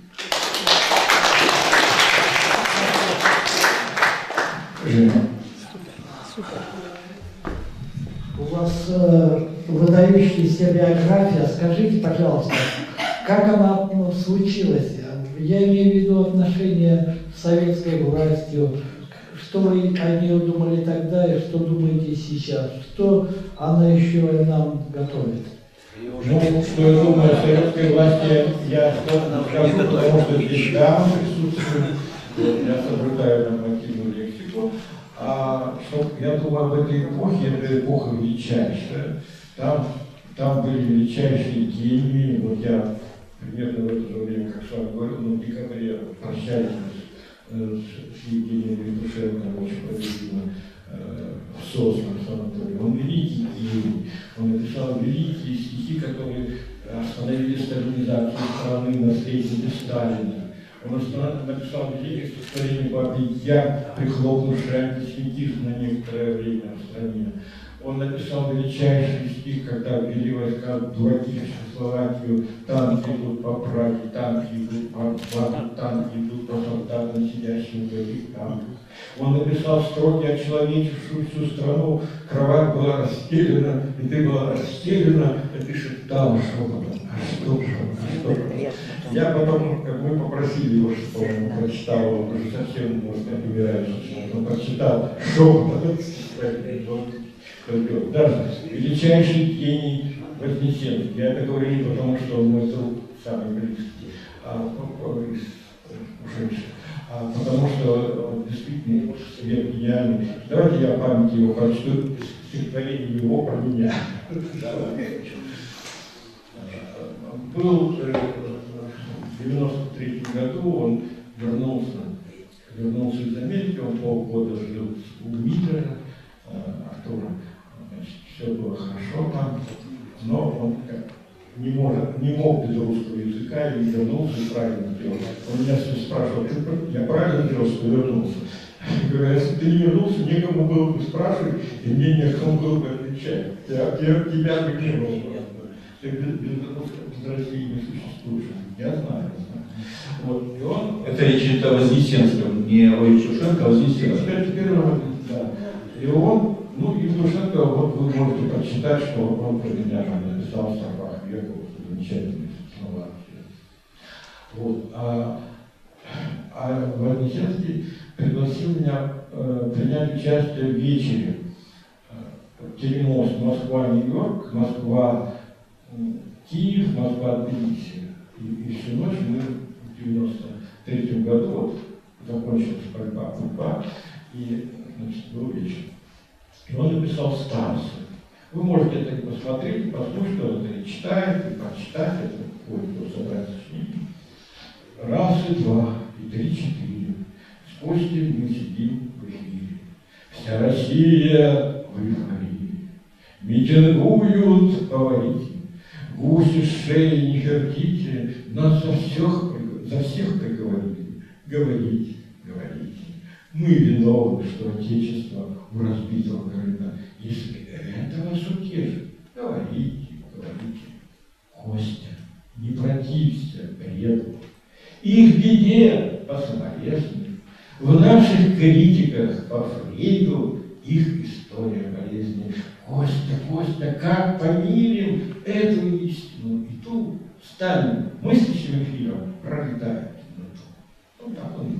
[SPEAKER 4] У вас э, выдающаяся биография. Скажите, пожалуйста, как она ну, случилась? Я имею в виду отношения с советской властью. Что вы о ней думали тогда и что думаете сейчас? Что она еще нам готовит?
[SPEAKER 2] Ну, что я думаю о советской власти, я скажу, потому что здесь дамы присутствуют, я соблюдаю нормативную лексику. А что я думаю об этой эпохе, это эпоха величайшая. Там, там были величайшие гении. Вот я примерно в это же время, как с вами говорил, ну, в декабре прощались с Евгением Ветрушенко, очень проведено в Сосном санатории. Он великий гений. Он написал великие стихи, которые остановили сталинизацию страны, наследники Сталина. Он написал великие стихотворения «Бабий Яр», прихлопнувший антисемитизм на некоторое время в стране. Он написал величайший стих, когда ввели войска дураки в Чехословакию, танки идут по Праге, танки идут по Баку, танки идут по солдатам, сидящим в этих танках. Он написал строки, очеловечившую всю страну, кровать была расстелена, и ты была расстелена, и ты шептала шепотом. А что же, а что же? Я потом, как мы попросили его, чтобы он прочитал, он уже совсем, может быть, умирающий, он прочитал шепотом. Даже величайший гений Вознесенский. Я это говорю не потому, что он мой друг самый близкий, а, ушедший, а потому что он действительно свет гениальный. Давайте я в памяти его прочту стихотворение его про меня. Был в девяносто третьем году, он вернулся, вернулся из Америки, он полгода жил у Дмитрия, Артура. Все было хорошо там, но он не, может, не мог без русского языка и вернулся и правильно делал. Он меня спрашивал, я правильно делал, что вернулся? Я говорю, если ты не вернулся, некому было бы спрашивать, и мне некому было бы отвечать. Я, я тебя бы не было. Ты без, без, без России не существуешь. Я знаю, я знаю. Вот, и он...
[SPEAKER 3] Это речь идет о Вознесенском, не о Евтушенко, а о Вознесенском.
[SPEAKER 2] Да. И он... Ну, и Евтушенко, вот вы можете прочитать, что он про меня там написал в строфах века, замечательные слова. Вот. А, а Вознесенский пригласил меня э, принять участие в вечере. Телемост Москва, Нью-Йорк, Москва, Киев, Москва, Тбилиси. И, и всю ночь мы в девяносто третьем году вот, закончилась борьба, борьба, и значит, был вечер. И он написал станцию. Вы можете это посмотреть, послушать, он это и читает, и прочитать, это будет собраться с ним. Раз и два, и три, четыре. С Костей мы сидим в эфире. Вся Россия в эйфории. Митингуют, говорите. Гуси с шеи не хертите, нас за всех, за всех приговорили. Говорите, говорите. Мы виновны, что Отечество у разбитого корыта. Если это вас утешит, говорите, говорите. Костя, не протився преду. Их беде пособолезны. В наших критиках по Фрейду их история болезни. Костя, Костя, как помирим эту истину и ту, станем мыслящим эфиром, пролетает. Ну, так он.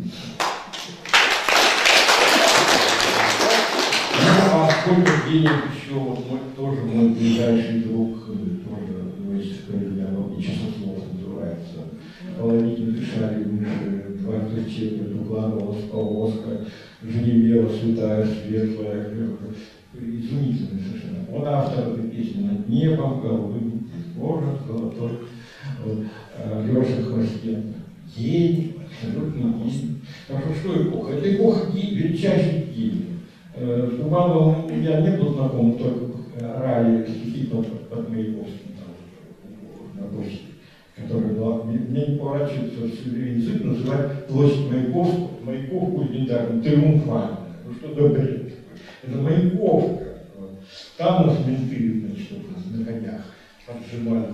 [SPEAKER 2] Ну, а сколько денег еще, вот мой, тоже мой ближайший друг, тоже, я не часослов называется, половики дышали, дважды в четверть, укладывалась повозка, Женевьева, святая, светлая, изумительный совершенно. Он автор этой песни «Над небом, голубым, город золотой», вот, Леша Хвостенко. День, абсолютно день. Потому что что эпоха? Это эпоха величайших гений. С Губановым у меня не был знаком, только рай стихи под, под Маяковским, на площади, которая была, мне не поворачивается язык называть площадь Маяковского, Маяковку легендарную, триумфальную. Ну что за бред? Это Маяковка. Там нас менты, значит, на конях поджимали,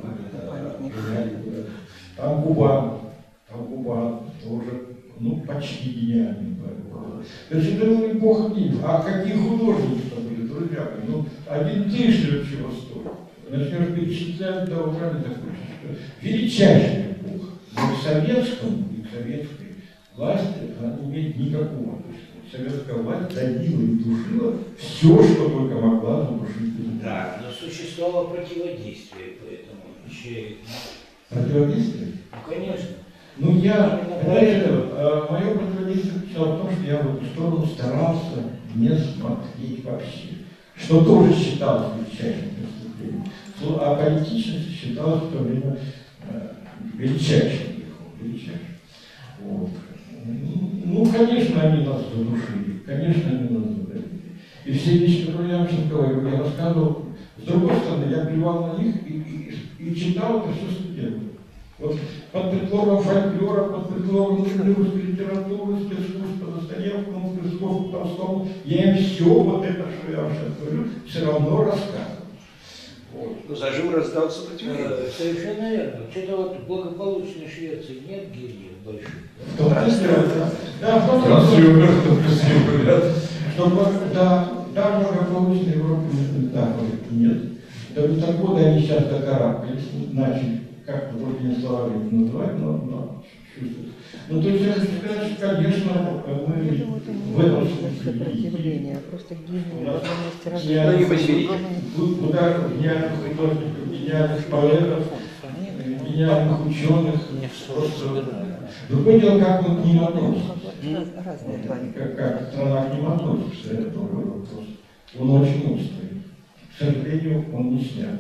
[SPEAKER 2] там Губанов, там Губанов тоже, ну, почти гениальный. То есть это была эпоха гениев. А какие художники-то были, друзья мои? Ну, один Тышлер чего стоит. Начнешь перечислять, да уже не закончишь. Величайшая эпоха. Но к советскому и к советской власти она не имеет никакого отношения. Советская власть давила и душила все, что только могла задушить.
[SPEAKER 6] Да, но существовало противодействие по этому еще.
[SPEAKER 2] Противодействие?
[SPEAKER 6] Ну, конечно.
[SPEAKER 2] Ну, я, понимаете, мое противодействие в том, что я в эту сторону старался не смотреть вообще. Что тоже считалось величайшим преступлением. А политичность считалась в то время величайшим грехом. Величайшим. Вот. Ну, конечно, они нас задушили. Конечно, они нас задушили. И все вещи, которые я вам говорю, я рассказывал. С другой стороны, я плевал на них и, и, и читал это все студентам. Вот под предлогом фольклора, под предлогом русской литературы, спецслужб по Достоевскому, спецслужб по Толстому, я им все вот это, что я вам сейчас говорю, все равно рассказываю. Вот.
[SPEAKER 6] Ну, зажим раздал сопротивление. Совершенно верно. Что-то вот в благополучной Швеции нет гильдий больших.
[SPEAKER 2] В том числе, да, в том числе, что да, да, в благополучной Европе да, нет. До года они сейчас докарабкались, начали. Как другими словами называть, но, но чувствуется. Ну, то есть, я хочу сказать, что, конечно, мы в этом смысле
[SPEAKER 7] просто гений,
[SPEAKER 2] удар гениальных художников, гениальных поэтов, гениальных ученых. Другое дело, как мы к ним относимся. Как, как страна к ним относится, это другой вопрос. Он очень острый. К сожалению, он не снят.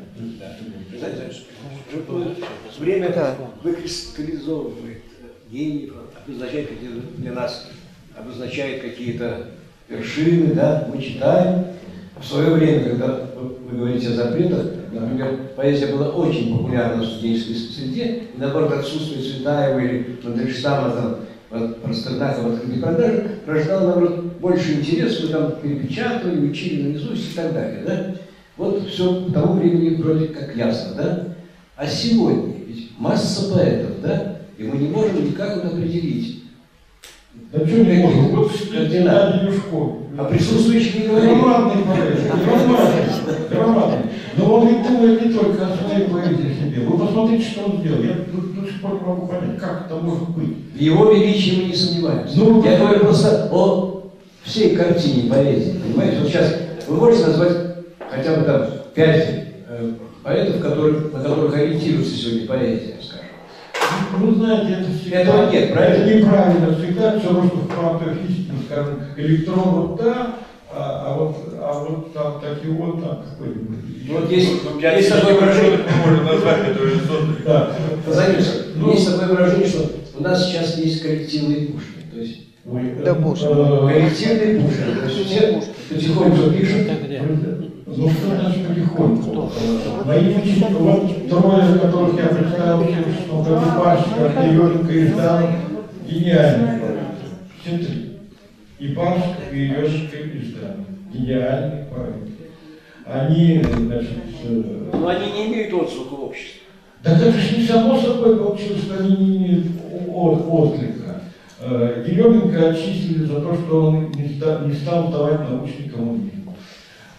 [SPEAKER 6] Время да. выкристаллизовывает гениев, обозначает для нас, обозначает какие-то вершины, да, мы читаем. В свое время, когда вы говорите о запретах, например, поэзия была очень популярна в студенческой среде, и наоборот, отсутствие Цветаева или Мандельштама там, в Пастернака в открытой продаже рождало, наоборот, больше интерес, мы там перепечатывали, учили наизусть и так далее, да? Вот все к тому времени вроде как ясно, да? А сегодня ведь масса поэтов, да? И мы не можем никак их определить.
[SPEAKER 2] Да что не можем? Вот Геннадий Юшков.
[SPEAKER 6] А присутствующие не говорили.
[SPEAKER 2] Громадный поэт, громадный, громадный. Но он и думает не только о своей поэзии себе. Вы посмотрите, что он сделал. Я до сих пор не могу понять, как это может быть.
[SPEAKER 6] В его величии мы не сомневаемся. Ну, я говорю просто о всей картине поэзии. Понимаете, вот сейчас вы можете назвать хотя бы там пять э, поэтов, которые, на которых ориентируется сегодня поэзия, скажем.
[SPEAKER 2] Вы знаете, это всегда...
[SPEAKER 6] Этого нет, правильно?
[SPEAKER 2] Это неправильно. Всегда все равно, что в рамках истины, скажем, электрон вот да, а, а, вот, а вот там так и вот там какой-нибудь.
[SPEAKER 6] Вот есть, есть такое выражение...
[SPEAKER 1] Можно назвать это резонно.
[SPEAKER 2] Да.
[SPEAKER 6] Ну, есть такое выражение, что у нас сейчас есть коллективные Пушкин. То есть,
[SPEAKER 2] Ой,
[SPEAKER 7] да,
[SPEAKER 2] э,
[SPEAKER 7] Пушкин.
[SPEAKER 2] э,
[SPEAKER 6] коллективный Пушкин. То есть все потихоньку пишут.
[SPEAKER 2] Ну что значит потихоньку? Мои ученики, вот трое, которых я представил, что Паршиков, Еременко и Жданов, гениальные поэты. Все три. И Паршиков, и Еременко, и Жданов. Гениальные поэты. Они, значит...
[SPEAKER 6] Но они не имеют отзвука в обществе.
[SPEAKER 2] Да это же не само собой получилось, что они не имеют отклика. Еременко отчислили за то, что он не стал, не стал давать научный коммунизм.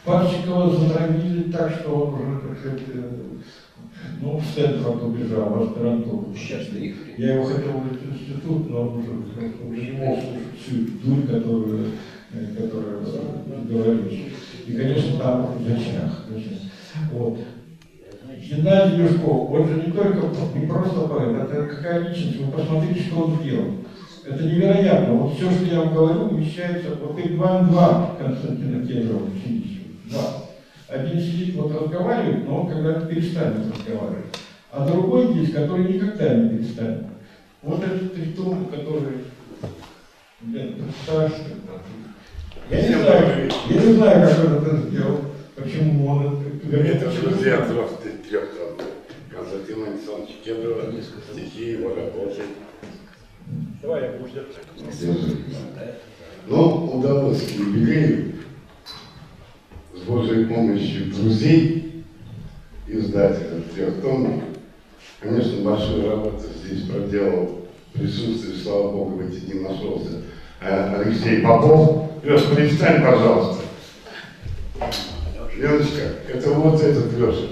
[SPEAKER 2] Парчикова затравили так, что он уже, так сказать, ну, в Стэнфорд убежал, в аспирантуру. Я его хотел в институт, но он уже, уже не мог слушать всю дурь, которую, которую говоришь. И, конечно, там в зачах. Вот. Геннадий Юшков, он же не только, не просто поэт, это какая личность, вы посмотрите, что он делал. Это невероятно. Вот все, что я вам говорю, умещается, вот их два-два Константина Кедрова училища. Два. Один сидит, вот разговаривает, но он когда-то перестанет разговаривать. А другой есть, который никогда не перестанет. Вот этот тритон, который... Блин, представляешь, что я не знаю, я не знаю, как он это сделал, почему он это говорит.
[SPEAKER 8] Это друзья взрослых трех тонн. Константин Александрович Кедрова, стихи его работы.
[SPEAKER 2] Давай, я буду держать.
[SPEAKER 8] Но удалось к юбилею с Божьей помощью друзей издать этот трехтомник. Конечно, большую работу здесь проделал присутствие, слава Богу, в эти дни нашелся Алексей Попов. Леш, перестань, пожалуйста. Леночка, это вот этот Леша.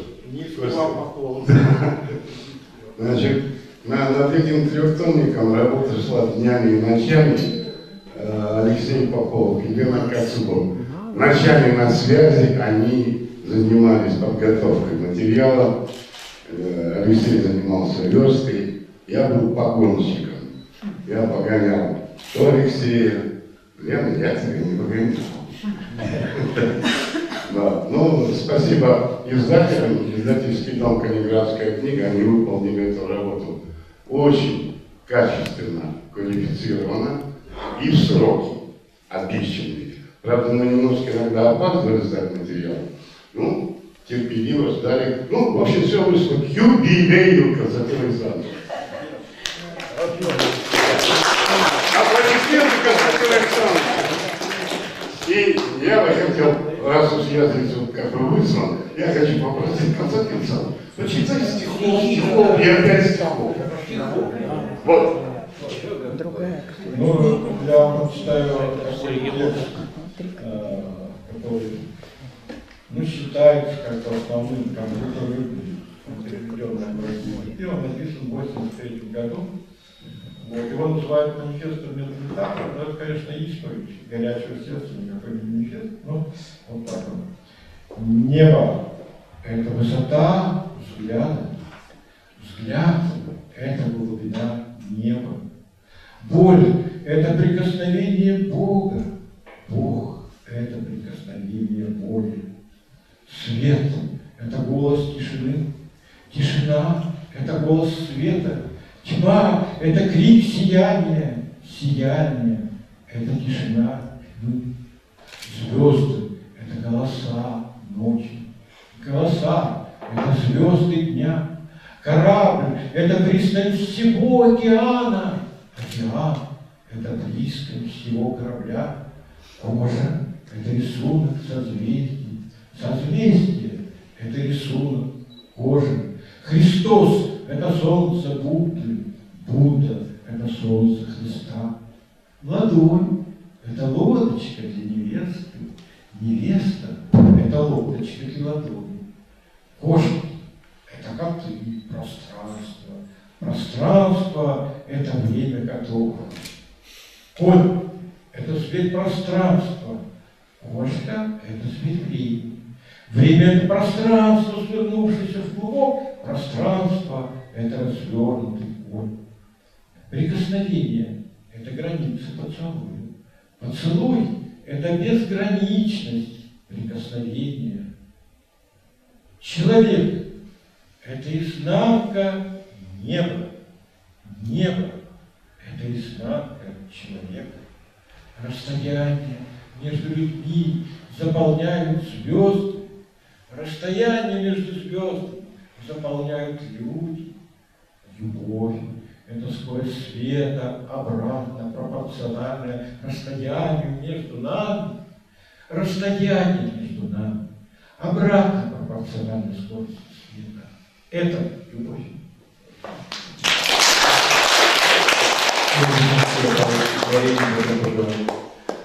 [SPEAKER 8] Значит, над этим трехтомником работа шла днями и ночами. Алексей Попов и Лена Кацубов. Ночами на связи они занимались подготовкой материала. Алексей занимался версткой. Я был погонщиком. Я погонял то Алексея. Лена, я тебя не погонял. Да. Ну, спасибо издателям. Издательский дом «Калининградская книга», они выполнили эту работу очень качественно, квалифицированно и в сроки обещанные. Правда, мы немножко иногда опаздывали сдать материал. Ну, терпеливо ждали. Ну, в общем, все вышло к юбилею Константина Александровича. Аплодисменты Константину Александровичу. И я бы хотел, раз уж я здесь вот как бы вызван, я хочу попросить Константина Александровича, почитай стихов, и опять стихов. Вот.
[SPEAKER 2] Ну, я вам читаю такой текст, который, ну, считается как основным компьютерным. И он написан в восемьдесят третьем году. Вот, его называют манифестом метафор, но это, конечно, исповедь горячего сердца, никакой не манифест. Ну, вот так вот. Небо – это высота взгляда. Взгляд – это глубина неба. Боль – это прикосновение Бога. Бог – это прикосновение боли. Свет – это голос тишины. Тишина – это голос света. Тьма – это крик сияния. Сияние – это тишина тьмы. Звезды – это голоса ночи. Голоса – это звезды дня. Корабль – это пристань всего океана. Океан – это близкость всего корабля. Кожа – это рисунок созвездий. Созвездие – это рисунок кожи. Христос – это солнце Будды. Будда – это солнце Христа. Ладонь – это лодочка для невесты. Невеста – это лодочка для ладони. Кожа – это как ты, пространство. Пространство – это время готово. Конь – это свет пространства. Кошка – это свет времени. Время – это пространство, свернувшееся в клубок. Пространство – это развернутый конь. Прикосновение – это граница поцелуя. Поцелуй – это безграничность прикосновения. Человек – это изнанка неба. Небо – это изнанка человека. Расстояние между людьми заполняют звезды. Расстояние между звездами заполняют люди. Любовь – это скорость света, обратно пропорциональное расстоянию между нами. Расстояние между нами обратно пропорциональной скорости света. Это любовь.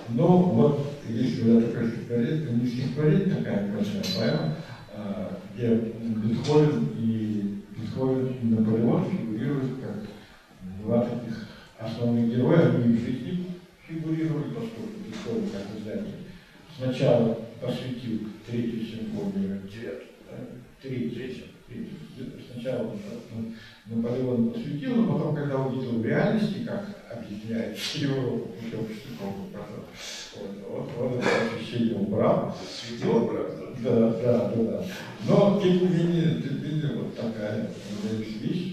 [SPEAKER 2] Но вот, если вы такая стихотворение, не стихотворение, такая большая поэма, где Бетховен и Бетховен и Наполеон фигурируют как два таких основных героя, они в жизни фигурировали, поскольку Бетховен, как вы знаете, сначала посвятил третью симфонию, третью, третью, сначала Наполеон посвятил, но потом, когда увидел в реальности, как объясняется Европу путем Штыкова, вот, вот, вот это освещение убрал. Ну, да, да, да, да. Но, тем не менее, тем не менее, вот такая вещь.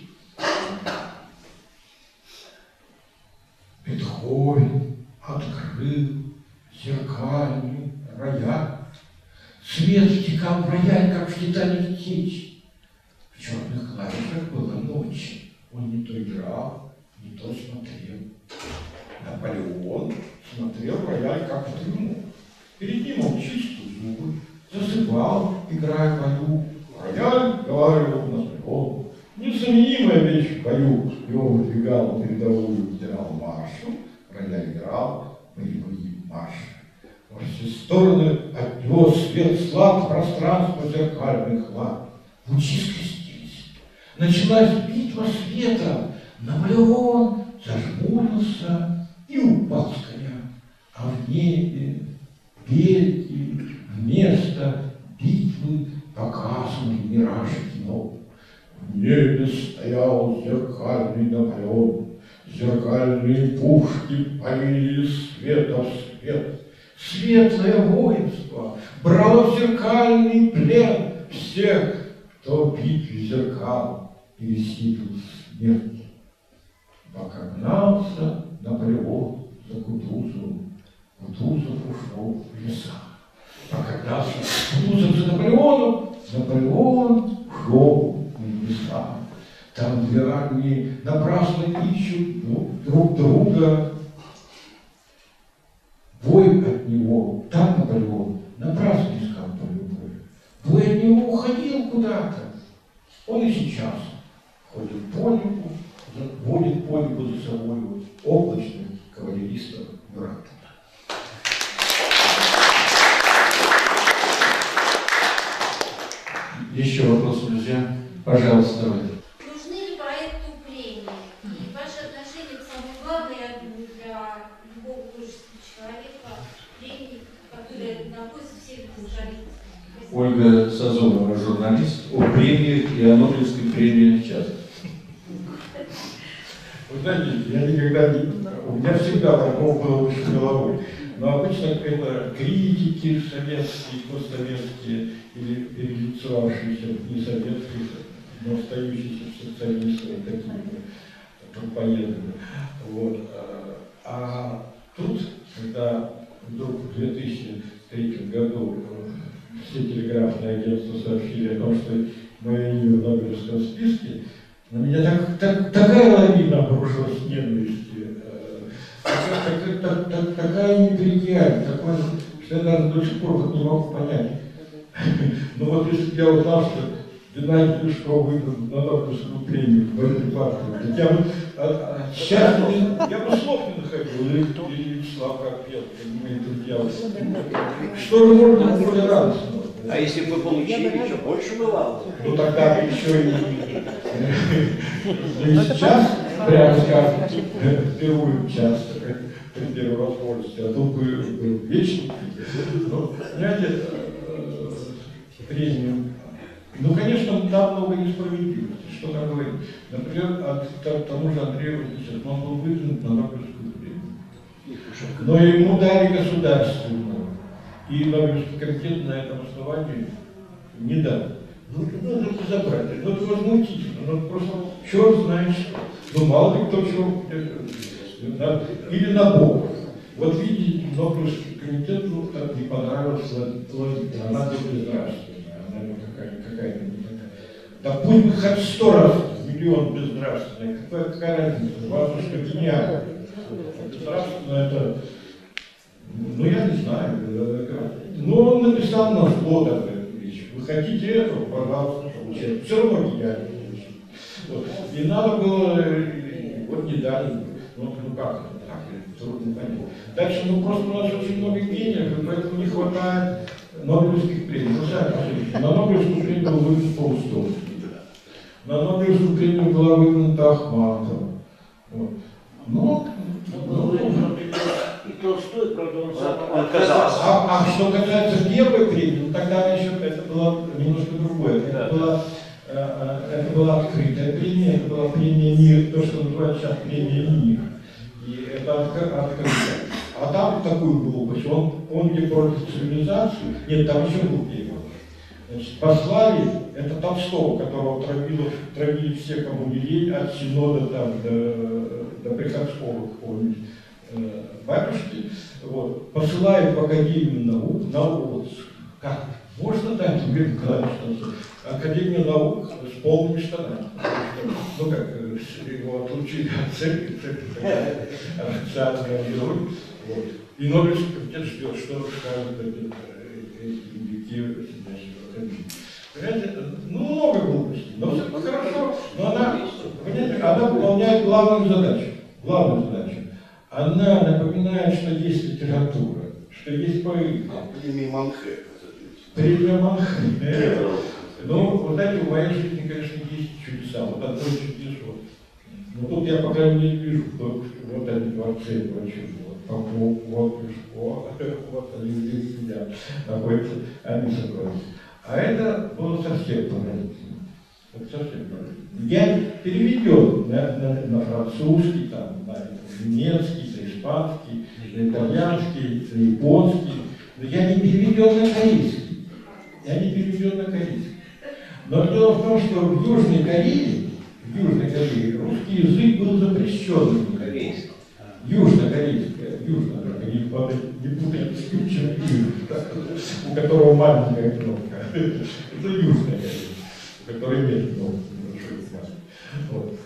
[SPEAKER 2] Бетховен открыл зеркальный рояль. Свет втекал в рояль, как в Титаник течь. В черных клавишах было ночи. Он не то играл, не то смотрел. Наполеон смотрел в рояль, как в дыму. Перед ним он чистил зубы, засыпал, играя в бою. Рояль, говорил Наполеон, незаменимая вещь в бою. И он выдвигал передовую генерал-маршу. Рояль играл боевые марши. Во все стороны от него свет слаб, пространство зеркальных лап. Лучи скрестились. Началась битва света. Наполеон зажмурился и упал с коня. А в небе береги вместо битвы показывали мираж кино. В небе стоял зеркальный Наполеон. Зеркальные пушки парили света в свет. Светлое воинство брало в зеркальный плен всех, кто в битве зеркал пересидел смерть. Пока гнался Наполеон за Кутузовым, Кутузов ушел в леса. Пока гнался Кутузов за Наполеоном, Наполеон ушел в леса. Там две армии напрасно ищут друг друга. Бой от него, там Наполеон напрасно искал поле боя. Бой от него уходил куда-то. Он и сейчас ходит по небу, водит по небу за собой облачных кавалеристов Мюрата.
[SPEAKER 3] Еще вопрос, друзья. Пожалуйста, давайте.
[SPEAKER 9] Нужны ли проекту премии? И ваше отношение к самой главной, я думаю, для любого творческого человека, премии, которые находятся в северной столице?
[SPEAKER 3] Ольга Сазонова, журналист, о премиях и о Нобелевской премии в частности.
[SPEAKER 2] Вы знаете, я никогда не... У меня всегда такого было выше головой. Но обычно это критики советские, постсоветские или перелицовавшиеся не советские, но остающиеся социалисты, такие пропоеды. Вот. А тут, когда вдруг в две тысячи третьем году все телеграфные агентства сообщили о том, что мое имя в Нобелевском списке, на меня так, так, такая лавина обрушилась ненависти, так, так, так, такая неприятность, такое, что я даже до сих пор вот не могу понять. Но вот если бы я узнал, что Геннадий Лешков выиграл на Нобелевскую премию в этой партии, так я бы а, а, сейчас я бы слов не находил, или, или Вячеслав Карпел, как мы это делали. Что же можно быть более радостного?
[SPEAKER 6] А если бы вы получили, еще больше бывало?
[SPEAKER 2] Ну тогда бы еще и... Ну и сейчас, прямо скажем, впервые часто, при первой возможности, а тут бы был вечный. Ну, понимаете, премию. Ну, конечно, там много несправедливости. Что там говорить? Например, от тому же Андрею Владимировичу, он был выдвинут на Нобелевскую премию. Но ему дали государственную. И Нобелевский комитет на этом основании не дал. Ну, надо разобрать. Ну, это возмутительно. Ну, просто черт знает что. Ну, мало ли кто чего. Или Набоков. Вот видите, Нобелевский комитет, ну, так не понравилось, она безнравственная, она какая-то не такая. Да пусть бы хоть сто раз миллион безнравственный, какая, какая разница, важно, что гениально. Безнравственно это, ну, я не знаю. Но он написал на зло такую вещь. Вы хотите этого, пожалуйста, получайте. Все равно гениально. Вот. И надо было, вот не дали. Ну, ну как это? так, трудно понять. Дальше, ну просто у нас очень много гениев, и поэтому не хватает Нобелевских премий. Ну, сами посмотрите, на Нобелевскую премию был выдвинут Паустовский. На Нобелевскую премию была выдвинута Ахматова. Вот. Ну, ну,
[SPEAKER 10] и Толстой, правда, он сам
[SPEAKER 2] отказался. А, а что касается первой премии, ну, тогда еще это было немножко другое. Это, да, была, да. э, это была открытая премия, это была премия МИР, то, что называют сейчас премия МИР. И это открытая. А там такую глупость, он, он не против цивилизации, нет, там еще глупее было. Значит, послали, это Толстого, которого травили, травили все, кому не лень, от Синода там, до, до Приходского какого-нибудь э, батюшки, вот, посылают в Академию наук на вот, как можно дать Юрию Николаевичу Академию наук с полными штанами. Ну как, его отлучили от церкви, церковь такая официальная герой. Вот. И Нобелевский комитет ждет, что скажут эти индюки. Понимаете, ну много глупостей, но все хорошо, но она, понимаете, она выполняет главную задачу. Главную задачу. Она напоминает, что есть литература, что есть поэзия.
[SPEAKER 8] Премия Манхе.
[SPEAKER 2] Премия Манхе. Ну, вот эти в моей жизни, конечно, есть чудеса. Вот одно чудес. Вот. Но тут я, по крайней мере, вижу, кто, вот они творцы этого чуда. Попов, вот Пешко, вот они здесь сидят, находятся, они собрались. А это было совсем поразительно. Это совсем поразительно. Я переведен на, на, на французский, там, на немецкий, на испанский, на итальянский, на японский, но я не переведен на корейский. Я не переведен на корейский. Но дело в том, что в Южной Корее, в Южной Корее русский язык был запрещен. Корейский. Южнокорейская, южно, только не, не путайте с ключем, у которого маленькая кнопка. Это Южная Корея, у которой нет кнопки. Вот.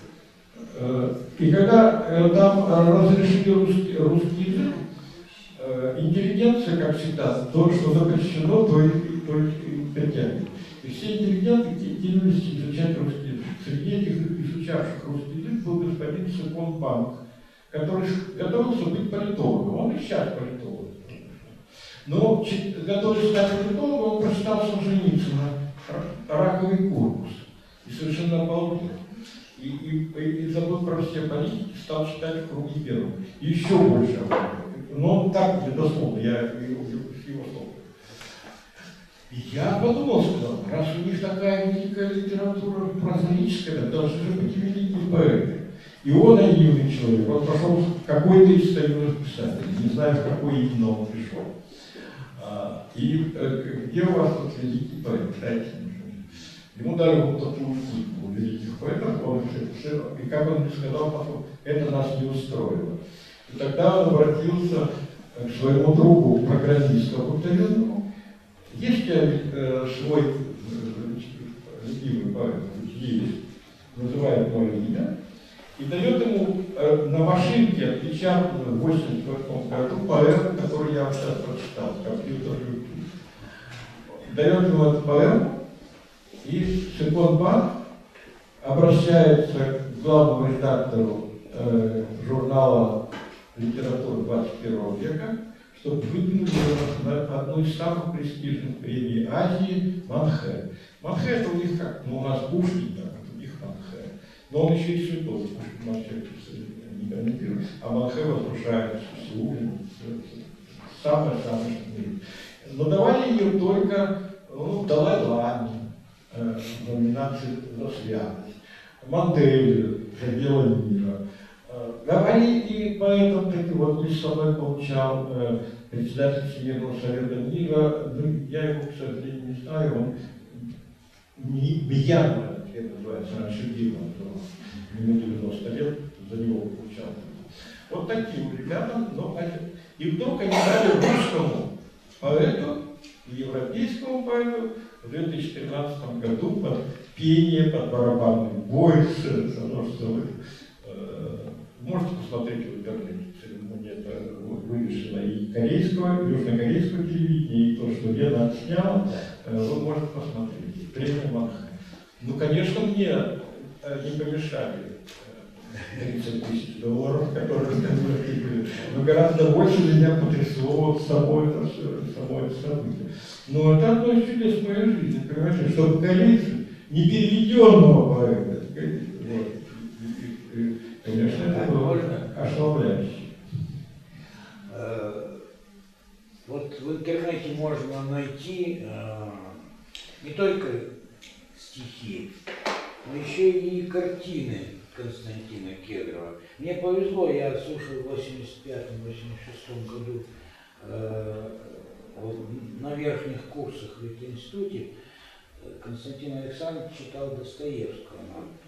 [SPEAKER 2] И когда там разрешили русский, русский язык, интеллигенция, как всегда, то, что запрещено, то и, то и притягивает. И все интеллигенты кинулись изучать русский язык. Среди этих изучавших русский язык был господин Сыкон Панк, который готовился быть политологом. Он и сейчас политолог. Но, готовясь стать политологом, он прочитал Солженицына «Раковый корпус». И совершенно обалдел. И, и, и забыл про все политики, стал читать в круге первым. И еще больше обалдел. Но он так, дословно, я его, его слов. И я подумал, сказал, раз у них такая великая литература прозаическая, должны же быть великие поэты. И он наивный человек, он пошел в какой-то из союзов писателей, не знаю, в какой именно он пришел. А, и э, где у вас тут великий поэт? Ему дали вот такую книгу великих поэтов, он все, и как он мне сказал потом, это нас не устроило. И тогда он обратился к своему другу, программисту Бухтаренному. Есть у тебя э, свой э, любимый поэт, есть, называет мое имя, и дает ему э, на машинке отпечатанную в восемьдесят восьмом году поэму, которую я сейчас прочитал, компьютер YouTube. Дает ему эту поэму, и Сыкон Панк обращается к главному редактору э, журнала «Литература двадцать первого века», чтобы выдвинуть на одну из самых престижных премий Азии Манхе. Манхе это у них как, ну у нас Пушкин, так, это у них Манхе. Но он еще и святой, Пушкин Манхе не комментирует, а Манхе возвышается Сеулин, самое-самое что мире. Но давали ее только ну, Далай-Ламе, э, номинации за святость, Манделю за дело мира. Говорили и поэтому таки вот лишь со мной получал э, председатель Всемирного совета мира, ну, я его, к сожалению, не знаю, он Мьянма, это называется, раньше Дима, ему девяносто лет, за него получал. Вот таким ребятам, ну, и вдруг они дали русскому поэту, европейскому поэту в две тысячи тринадцатом году под пение, под барабанный бой, с множеством. Можете посмотреть в интернете, церемония это вывешено и корейского, и южнокорейского телевидения, и то, что Лена отсняла, вы можете посмотреть. Премия Манхе. Ну, конечно, мне не помешали тридцать тысяч долларов, которые были. Но гораздо больше меня потрясло вот само это, само это событие. Но это одно из чудес моей жизни, понимаете, чтобы корейцы, не переведенного поэта, вот. И, и, конечно, это было ошеломляюще.
[SPEAKER 10] Вот в интернете можно найти э, не только стихи, но еще и картины Константина Кедрова. Мне повезло, я слушал в восемьдесят пятом — восемьдесят шестом году э, вот, на верхних курсах в институте Константин Александрович читал Достоевского.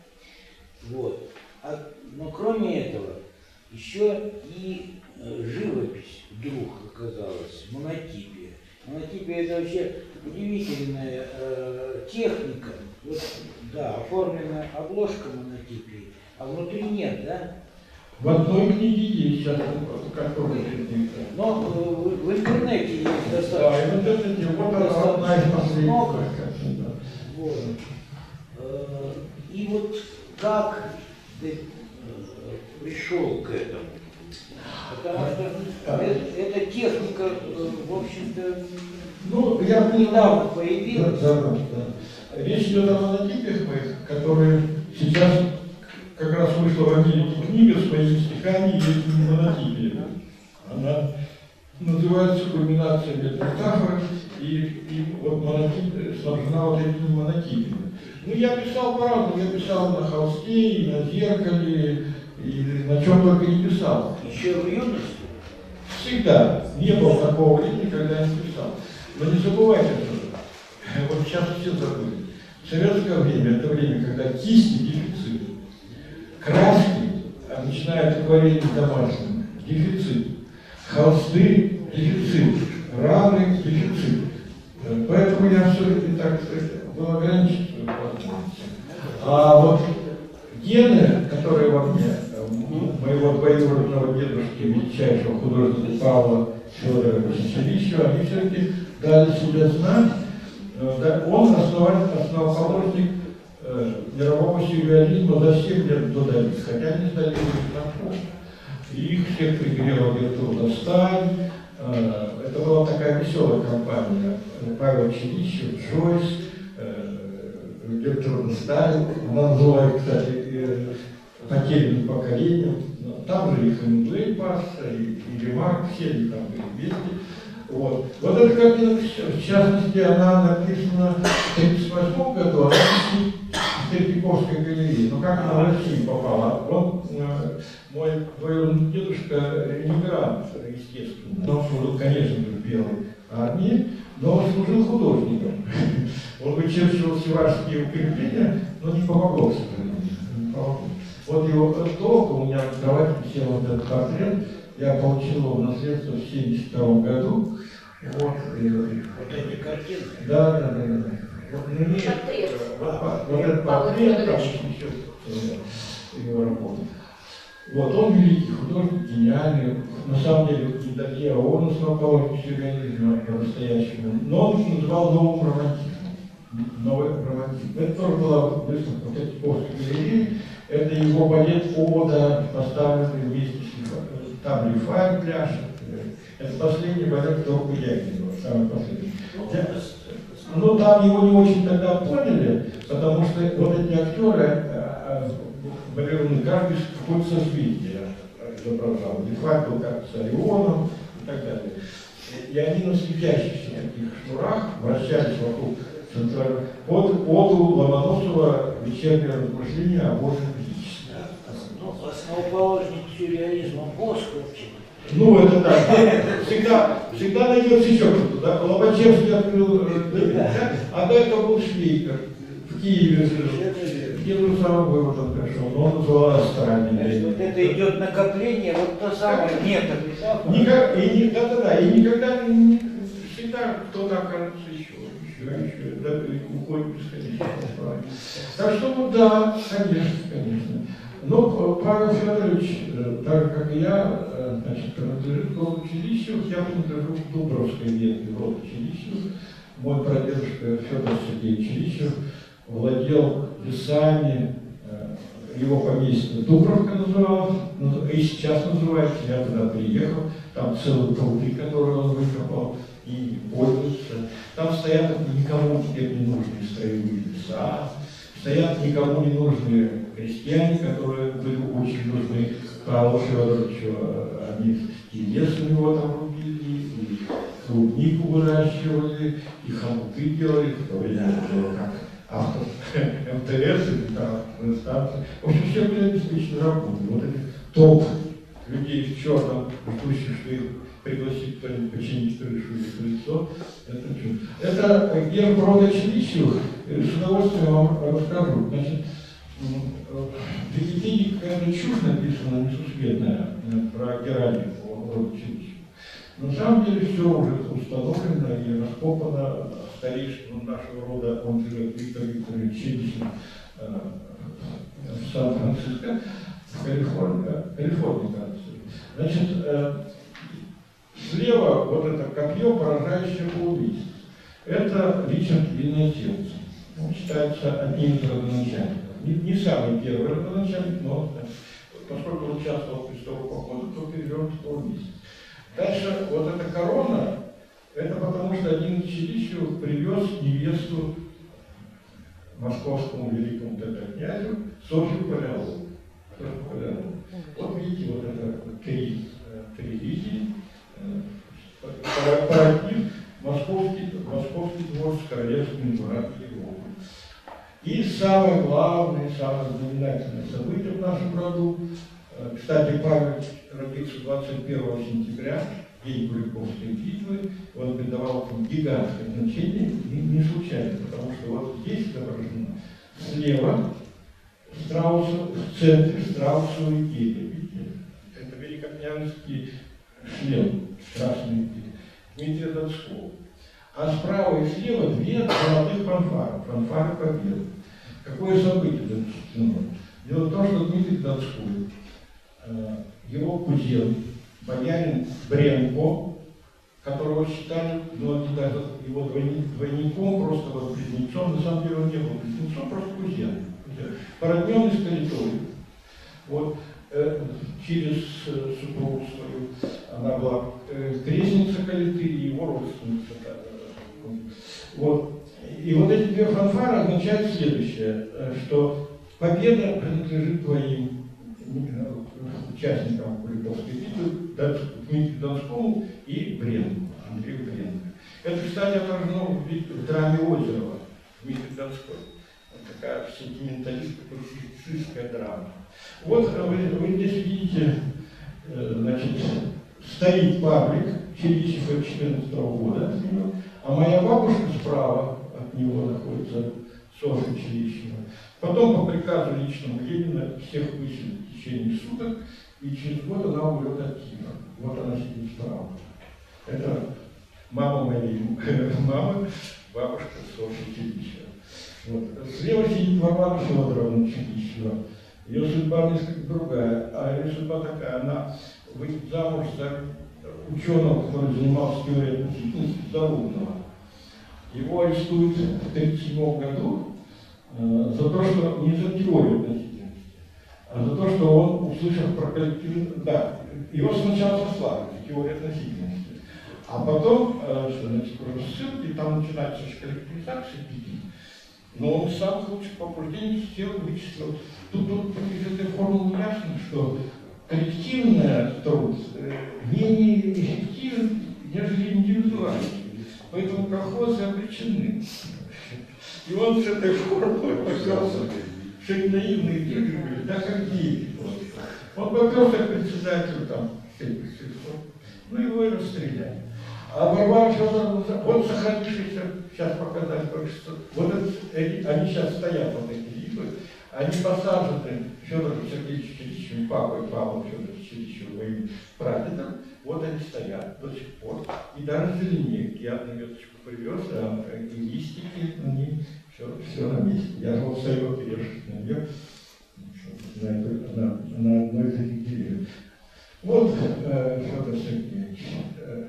[SPEAKER 10] Вот. А, но кроме этого, еще и живопись вдруг оказалась, монотипия. Монотипия — это вообще удивительная э, техника. Вот, да, оформлена обложка монотипии, а внутри нет, да?
[SPEAKER 2] В одной книге есть сейчас, как
[SPEAKER 10] но э, в, в интернете есть достаточно.
[SPEAKER 2] Да, и в интернете, вот одна из последних.
[SPEAKER 10] Вот. Э, и вот как ты э, пришел к этому? Потому что это, эта техника, в общем-то,
[SPEAKER 2] ну, я
[SPEAKER 10] недавно появилась.
[SPEAKER 2] Да, да, да. Речь идет о монотипиях моих, которые сейчас как раз вышла в Америке книга с моими стихами и этими монотипиями. Она называется «Кульминация метафоры», и, и вот монотип снабжена вот этими монотипами. Ну, я писал по-разному, я писал на холсте, и на зеркале, и на чем только не писал.
[SPEAKER 10] Еще в юности?
[SPEAKER 2] Всегда. Не было такого времени, когда я не писал. Но не забывайте тоже. Вот сейчас все забыли. Советское время — это время, когда кисти — дефицит. Краски, начиная от акварели домашним, дефицит. Холсты — дефицит. Рамы — дефицит. Поэтому я все-таки, так сказать, был ограничен в своих возможностях. А вот гены, которые во мне, моего двоюродного дедушки, величайшего художника Павла Федоровича Чилищева, они все-таки дали себе знать. Он основатель, основоположник э, мирового сюрреализма за семь лет до Дали, хотя не сдали их. И их всех пригрела Гертруда Сталь. Э, это была такая веселая компания. Павел Чилищев, Джойс, э, Гертруда Сталь. Она называет, кстати, э, потерянным поколением. Там же их и Мудлей пасся, и, и Ремарк, все они там были вместе. Вот. Вот эта картина, в частности, она написана в тридцать восьмом году, она висит в Третьяковской галерее. Но как она в Россию попала? Он, э, мой двоюродный дедушка, эмигрант, естественно. Он служил, конечно же, в Белой армии, но он служил художником. Он вычерчивал севашские укрепления, но не помогло, к сожалению. Не помогло. Вот его долг, у меня в кровати висел вот этот портрет, я получил его в наследство в семьдесят втором году. Вот, и,
[SPEAKER 10] вот эти картины?
[SPEAKER 2] Да, да, да, да. Вот, ну, нет, вот, вот этот портрет, там еще его работа. Вот, он великий художник, гениальный, на самом деле не такие, а он основоположник сюрреализма по-настоящему. Но он называл новым романтизмом. Новый романтизм. Это тоже была выставка в Третьяковской галерее. Это его балет «Ода», поставленный вместе с там Лифай пляж. Это последний балет Торку Ягинова, самый последний. Ну, там его не очень тогда поняли, потому что вот эти актеры, балеруны, каждый какое-то созвездие изображал. Лифай был как с Орионом и так далее. И они на светящихся таких шнурах вращались вокруг центрального. От Оду Ломоносова «Вечернее размышление о Божьем величестве».
[SPEAKER 10] Ну, основоположник сюрреализма Босх вообще.
[SPEAKER 2] Ну, это да. Всегда, всегда найдется еще кто-то. Да? Лобачевский открыл, да? А до этого был Швейкер в Киеве жил. Где же самым выводом пришел? Но он называл Астральный.
[SPEAKER 10] Вот это идет накопление, вот то самое метод.
[SPEAKER 2] Никак, и не, да, да, да, и никогда не, всегда кто-то окажется еще, еще, еще, да, уходит бесконечно. Так что, ну да, конечно, конечно. Но Павел Федорович, так же, как и я, значит, принадлежит к роду Чилищевых, я принадлежу к Дубровской ветви рода Чилищевых. Мой прадедушка Федор Сергеевич Чилищев владел лесами, его поместье Дубровка называлось, и сейчас называется, я туда приехал, там целый пруды, который он выкопал и пользуется. Там стоят никому теперь не нужные строевые леса, стоят никому не нужные крестьяне, которые были очень нужны Павлу Федоровичу. Они и лес у него там рубили, и клубнику выращивали, и хомуты делали, в то время было как автор эм тэ эс или там станции. В общем, все были обеспечены работой. Вот эти топ людей в черном, ждущих, что их пригласить кто-нибудь починить крышу или крыльцо, это чудо. Это герб рода Чилищевых, с удовольствием вам расскажу. Значит, в Википедии какая-то чушь написана несусветная про Геральдику рода Чилищевых. На самом деле все уже установлено и раскопано. Старейшину нашего рода, он живет Виктор Викторович Чилищев в Сан-Франциско, в Калифорнии, Калифорнии, кажется. Значит, слева вот это копье, поражающее по убийству. Это Ричард Виннотелс. Он считается одним из родоначальников. Не, не самый первый родоначальник, но поскольку он участвовал в крестовом походе, то перевел по убийству. Дальше вот эта корона, это потому что один из Чилищевых привез невесту московскому великому князю Софью Палеологу. Вот видите, вот это три, три линии. Парадив, московский, московский двор с королевскими дворами Европы. И самое главное, самое знаменательное событие в нашем роду, кстати, Павел родился двадцать первого сентября, день Куликовской битвы, он придавал этому гигантское значение, и не случайно, потому что вот здесь изображено слева страусы, в центре страусовые геи, видите? Это великокняжеский шлем, красный Дмитрия Донского. А справа и слева две золотых фанфары, фанфары победы. Какое событие запечатлено? Дело в том, что Дмитрий Донской, его кузен, боярин Бренко, которого считали, ну, они даже его двойником, просто вот близнецом, на самом деле он не был близнецом, просто кузен. Породненный с Калитой. Вот э, через э, супругу свою она была э, крестница Калиты и его родственница. Э, вот. И вот эти две фанфары означают следующее, э, что победа принадлежит двоим участникам Куликовской битвы, Дмитрию Донскому и Бренку, Андрею Бренку. Это, кстати, отражено в драме Озерова Дмитрий Донской. Такая сентименталистско-публицистская драма. Вот вы, вы здесь видите, значит, стоит паблик Чилищев четырнадцатого года, а моя бабушка справа от него находится, Софья Чилищева. Потом по приказу личному Ленина всех выселили в течение суток, и через год она умрет от тифа. Вот она сидит справа. Это мама моей мамы, бабушка Софья Чилищева. Вот. Слева сидит Варвара Федоровна Чилищева. Ее судьба несколько другая, а ее судьба такая, она выйдет замуж за ученого, который занимался теорией относительности, Зарубного. Его арестуют в тысяча девятьсот тридцать седьмом году э, за то, что не за теорию относительности, а за то, что он, услышав про коллективную... Да, его сначала сослали за теорию относительности, а потом, э, что значит, ссылки, там начинается коллективизация, но он из самых лучших побуждений сел и вычислил. Тут, тут из этой формулы ясно, что коллективный труд э, менее эффективен, нежели индивидуальный. Поэтому колхозы обречены. И он с этой формулой поперся, что и наивные люди были, да как дети. Он поперся к председателю там, ну его и расстреляли. А Варвара Федоровна, вот сохранившийся, сейчас показать, что вот это, они сейчас стоят, вот эти липы, они посажены Федором Сергеевичем Чилищевым, папой Павлом Федоровичем Чилищевым, моим прадедом, вот они стоят до сих пор. И даже зеленеют. Я одну веточку привез, а и листики, они все, все на месте. Я же вот стою оперевшись на нее, на, на, на одной из этих деревьев. Вот э, Федор Сергеевич. Э,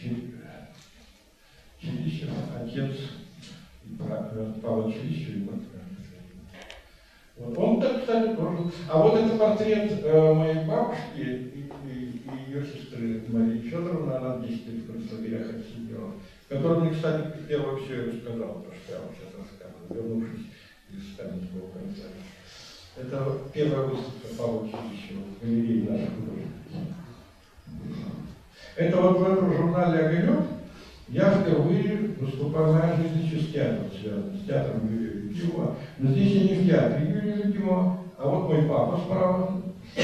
[SPEAKER 2] Чилищев, отец Павла Чилищева. Вот. Он так кстати, тоже. А вот это портрет э, моей бабушки и, и, и ее сестры Марии Федоровны, она десять лет в лагерях отсидела, который мне, кстати, первое все и рассказал, то, что я вам сейчас рассказывал, вернувшись из Сталинского конца. Это первая выставка Павла Чудищева в галерее наших художников. Это вот в этом журнале «Огонек» я впервые выступаю, моя жизнь еще с театром связана, с театром Юрия Любимова. Но здесь я не в театре Юрия Любимова, а вот мой папа справа,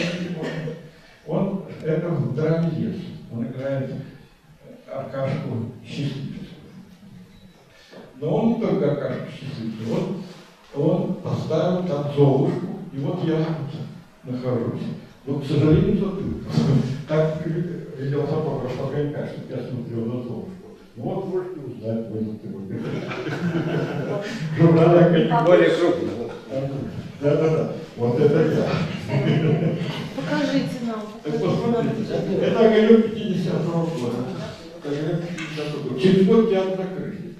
[SPEAKER 2] он это в драме детства. Он играет Аркашку Счастливцеву. Но он не только Аркашку Счастливцеву, он, он поставил там Золушку, и вот я нахожусь. Но, к сожалению, тут так видел фотограф Огонька, что я смотрел на Золушку. Вот можете узнать, вы журнале
[SPEAKER 6] более крупно.
[SPEAKER 2] Да-да-да, вот это я.
[SPEAKER 5] Покажите нам.
[SPEAKER 2] Так посмотрите, это Огонек пятидесятого года. Огонек пятидесятого года. Через год театр закрыли.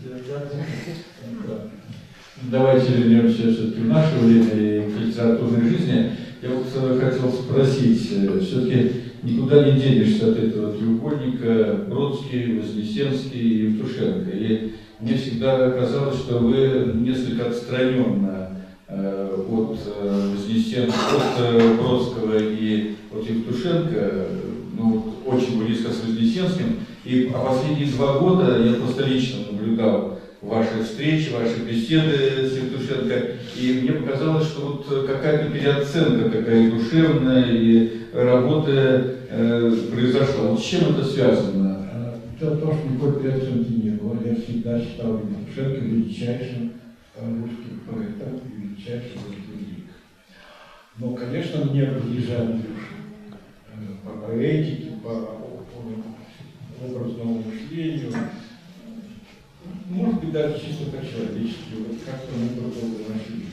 [SPEAKER 3] Давайте вернемся все-таки в наше время и к литературной жизни. Я вот хотел спросить, все-таки никуда не денешься от этого треугольника Бродский, Вознесенский и Евтушенко. И мне всегда казалось, что вы несколько отстраненно э, от э, Вознесенского, от э, Бродского и от Евтушенко, ну, очень близко с Вознесенским. И а последние два года я просто лично наблюдал ваши встречи, ваши беседы с Евтушенко, и мне показалось, что вот какая-то переоценка такая душевная и работа э, произошла. Вот с чем это связано?
[SPEAKER 2] Дело в том, что никакой переоценки не было. Я всегда считал Евтушенко величайшим русским поэтом и величайшим русским лириком. Но, конечно, мне приближали души по поэтике, по образному мышлению. Может быть, даже чисто по-человечески, вот как-то мы друг друга нашли.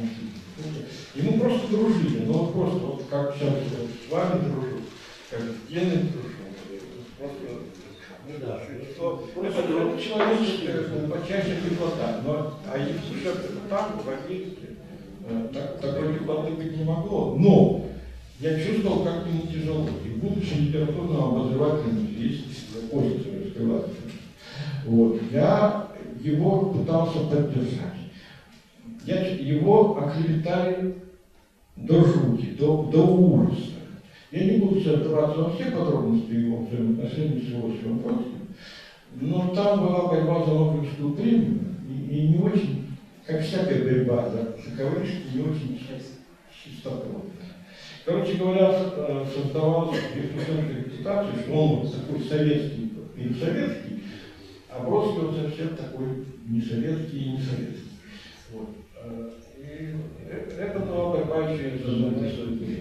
[SPEAKER 2] И мы просто дружили, но вот просто, вот как сейчас вот с вами дружу, как с Геной дружу, просто, ну да, что, это, это человеческая, почаще теплота, но, а если это так, в Америке, так, такой теплоты быть не могло, но я чувствовал, как ему тяжело, и будучи литературным обозревателем здесь, очень раскрываться. Вот. Я его пытался поддержать. Я, его оклеветали до жути, до, до ужаса. Я не буду сейчас вдаваться во все подробности его взаимоотношений с Иосифом Бродским, но там была борьба за Нобелевскую премию, и, и не очень, как всякая борьба за кавычки, не очень чистоплотная. Короче говоря, создавалась репутация, что он вот такой советский и советский, а Бродский он совсем такой не советский и не советский. Вот. И это была борьба еще за Нобелевскую премию.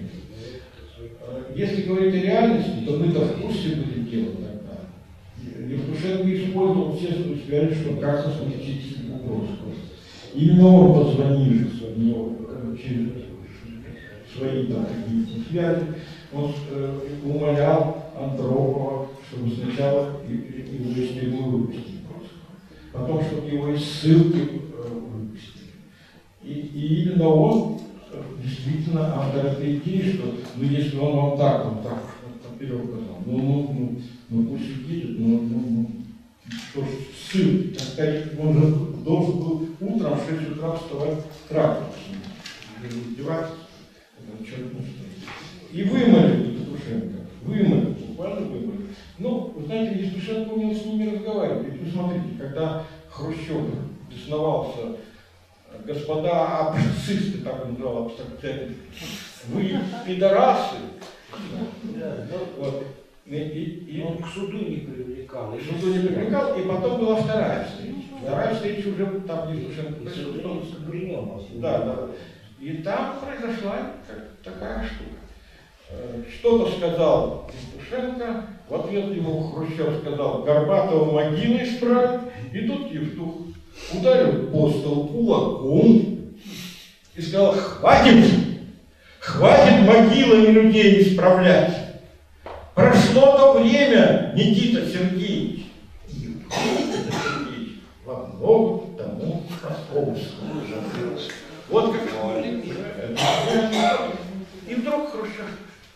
[SPEAKER 2] Если говорить о реальности, то мы-то в курсе были дела тогда. Евтушенко использовал все свои связи, чтобы как-то смягчить судьбу Бродского. Именно он позвонил через свои там какие-то связи, он э, умолял Андропова, чтобы сначала его из тюрьмы выпустили Бродского, потом, чтобы его из ссылки э, выпустили. И, и именно он э, действительно автор этой идеи, что ну если он вам так, он так наперед сказал, ну, ну, ну, ну пусть едет, ну, ну, ну, что ж, ссылки, так сказать, он же должен был утром в шесть утра вставать в трактор, издевательство. И вымыли Евтушенко, вымыли, буквально вымыли. Ну, вы знаете, Евтушенко умел с ними разговаривать. Ведь вы смотрите, когда Хрущев бесновался, господа абсцисты, так он называл, абстракции, вы пидорасы. Вот. И, и, и
[SPEAKER 10] он к суду не привлекал.
[SPEAKER 2] К суду не привлекал, и потом была вторая встреча. Вторая встреча уже там Евтушенко. Да, да. И там произошла такая штука. Что-то сказал Евтушенко, в ответ ему Хрущев сказал, Горбатова могилы исправить, и тут Евтух ударил по столу кулаком и сказал, хватит, хватит могилами людей исправлять. Прошло то время, Никита Сергеевич. Никита Сергеевич во много тому просполз. Вот как и вдруг Хрущев,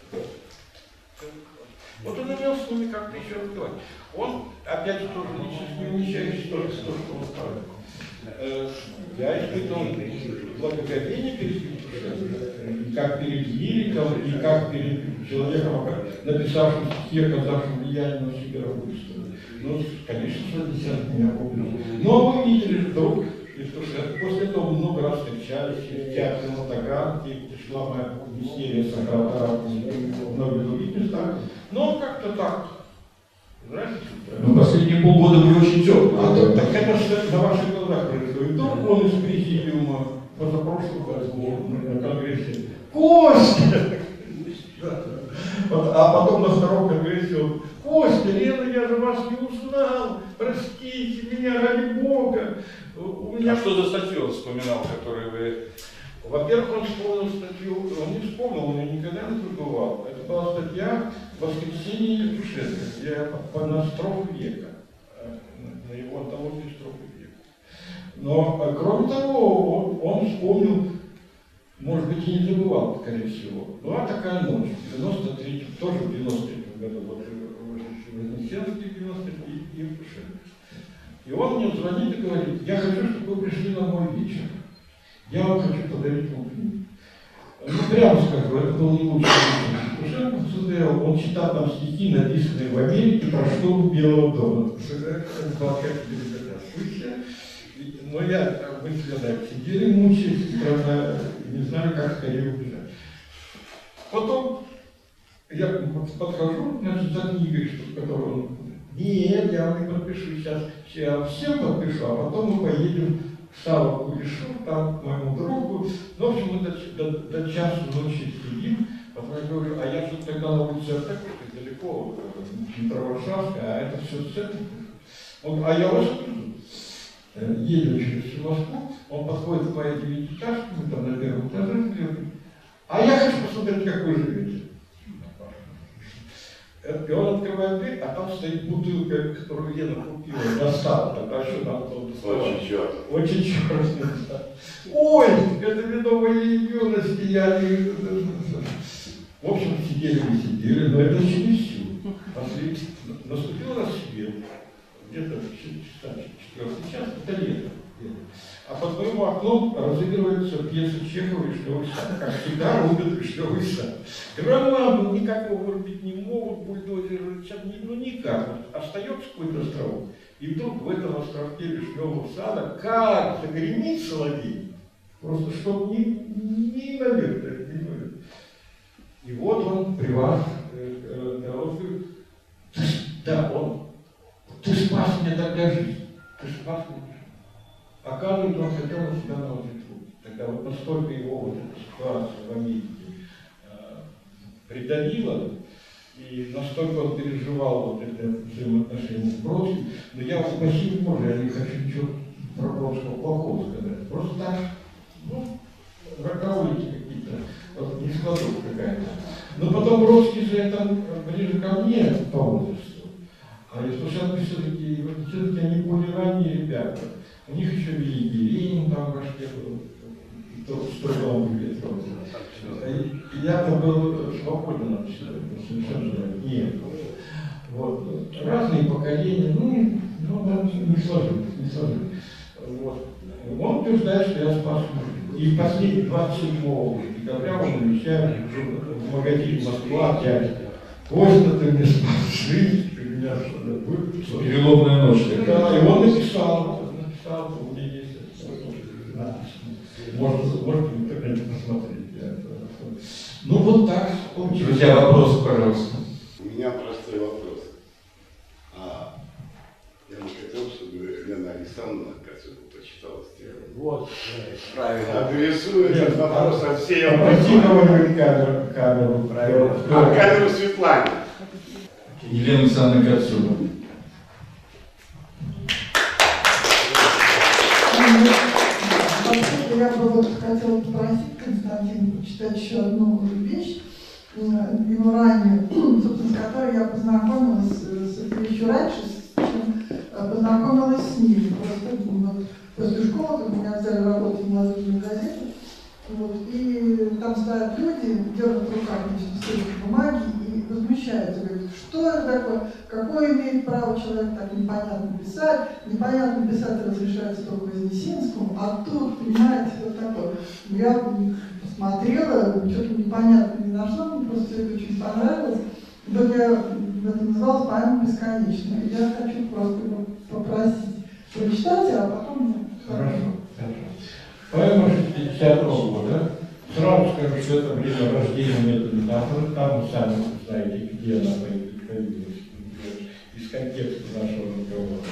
[SPEAKER 2] вот он имел с ними как-то еще разговаривать. Он, опять же, тоже личность не умещающий, только то, что он сказал. Я испытывал благоговение перед Евтушенко, и как перед лириком, и как перед человеком, написавшим стихи, оказавшим влияние на всемировую. Ну, конечно, шестьдесят меня помню. Но мы видели вдруг, после этого много раз встречались, в театре на Таганке, пришла моя миссия Сахара, в многих других местах. Но как-то так. Знаете?
[SPEAKER 3] Ну, последние полгода были очень теплые.
[SPEAKER 2] А то, так это же на ваших глазах происходит. Вдруг он из президиума позапрошлого года на конгрессе. Костя! Вот, а потом на втором конгрессе он: Костя, Лена, я же вас не узнал, простите меня, ради Бога. У меня...
[SPEAKER 1] А что за статью он вспоминал, которую вы...
[SPEAKER 2] Во-первых, он вспомнил статью, он не вспомнил, он ее никогда не забывал. Это была статья «Воскресенье Евтушенко», я по на строфу века, на его антологии строфы века. Но, кроме того, он, он вспомнил, может быть, и не забывал, скорее всего. Была такая ночь, в девяносто третьем, тоже в девяносто третьем году, вот Вознесенский в девяносто третьем и Евтушенко. И он мне звонит и говорит: я хочу, чтобы вы пришли на мой вечер. Я вам хочу подарить ему книгу. Ну, прямо скажу, это был не лучший вечер Евтушенко. Он читал там стихи, написанные в Америке, про штурм Белого дома. Но я, мы всегда сидели, мучились, правда, не знали, как скорее убежать. Потом я подхожу, значит, за книгой, которую он... Нет, я вам не подпишу сейчас, я всем подпишу, а потом мы поедем в Саву Кулешу, там к моему другу. Ну, в общем, мы до, до, до часу ночи сидим. Потом я говорю: а я же тогда на улице Артаковской, далеко, Петроваршавская, а это все в центре. Он: а я вас едем через всю Москву, он подходит к моей девятиэтажке, мы там на первом этаже, говорит: а я хочу посмотреть, как вы живете. И он открывает дверь, а там стоит бутылка, которую Лена купила, достала, тогда еще надо было доставать.
[SPEAKER 8] Очень черт.
[SPEAKER 2] Очень черт. Ой, это вино моей юности, я не... В общем, сидели мы сидели, но это еще не все. Наступил рассвет, где-то четвертый час, это лето. А под моим окном разыгрывается пьеса Чехова «Вишневый сад». Как всегда, рубят «Вишневый сад». Громаду никак его вырубить не могут, бульдозеры рычат, ну никак. Вот остается какой-то островок. И вдруг в этом островке Вишневого сада как загремит соловей. Просто что неимоверно. И вот он при вас, э, он говорит: да, он, ты спас мне тогда жизнь, ты спас мне жизнь. Оказывается, он хотел на себя наложить руки. Тогда вот настолько его вот эта ситуация в Америке э, придавила, и настолько он переживал вот это взаимоотношение с Бродским. Но я вас спасибо Боже, я не хочу ничего про Бродского плохого сказать. Просто так, ну, роковые какие-то, вот нескладовка какая-то. Но потом Бродский же это ближе ко мне по возрасту. А Евтушенко все-таки, все-таки они более ранние ребята. У них еще великий Ленин там в башке был, с трудом ветром. Я-то был свободен от всего, совершенно нет. Вот. Разные поколения, ну, ну не сложилось, не сложилось. Вот. Он утверждает, что я спас мужа. И в последний двадцать седьмого декабря он навещает в магазине Москва опять. Костя, ты мне спас жизнь, ты меня выпустил.
[SPEAKER 3] Переломная ночь.
[SPEAKER 2] Да, и он написал. У меня есть можно, можно в интернете посмотреть. Ну вот так.
[SPEAKER 3] Друзья, вопросы, пожалуйста.
[SPEAKER 8] У меня простой вопрос. А, я бы хотел, чтобы Лена Александровна Кацуба почитала стихи.
[SPEAKER 6] Вот,
[SPEAKER 8] правильно. Адресую этот вопрос от всей
[SPEAKER 2] аудитории. камеру, камеру, правильно.
[SPEAKER 8] А камеру Светлане.
[SPEAKER 3] Елена Александровна Кацуба.
[SPEAKER 11] Я бы вот хотела попросить Константина почитать еще одну вещь, его ранее, собственно, с которой я познакомилась с, еще раньше, чем познакомилась с ним. Просто вот, после школы, когда меня взяли работать в молодежную газету, приезжают люди, держат в руках листочек бумаги и возмущаются, говорят, что это такое, какое имеет право человек так непонятно писать, непонятно писать разрешается только Вознесенскому, а тут, понимаете, вот такое. Я посмотрела, что-то непонятно не нашла, мне просто все это очень понравилось. Вот я, это называлось «Поэма бесконечная». Я хочу просто попросить прочитать, а потом...
[SPEAKER 2] Хорошо, хорошо. Поэма шестидесятого года. Сразу скажу, что это время рождения этой метафоры. Там вы сами знаете, где она появилась, из контекста нашего разговора.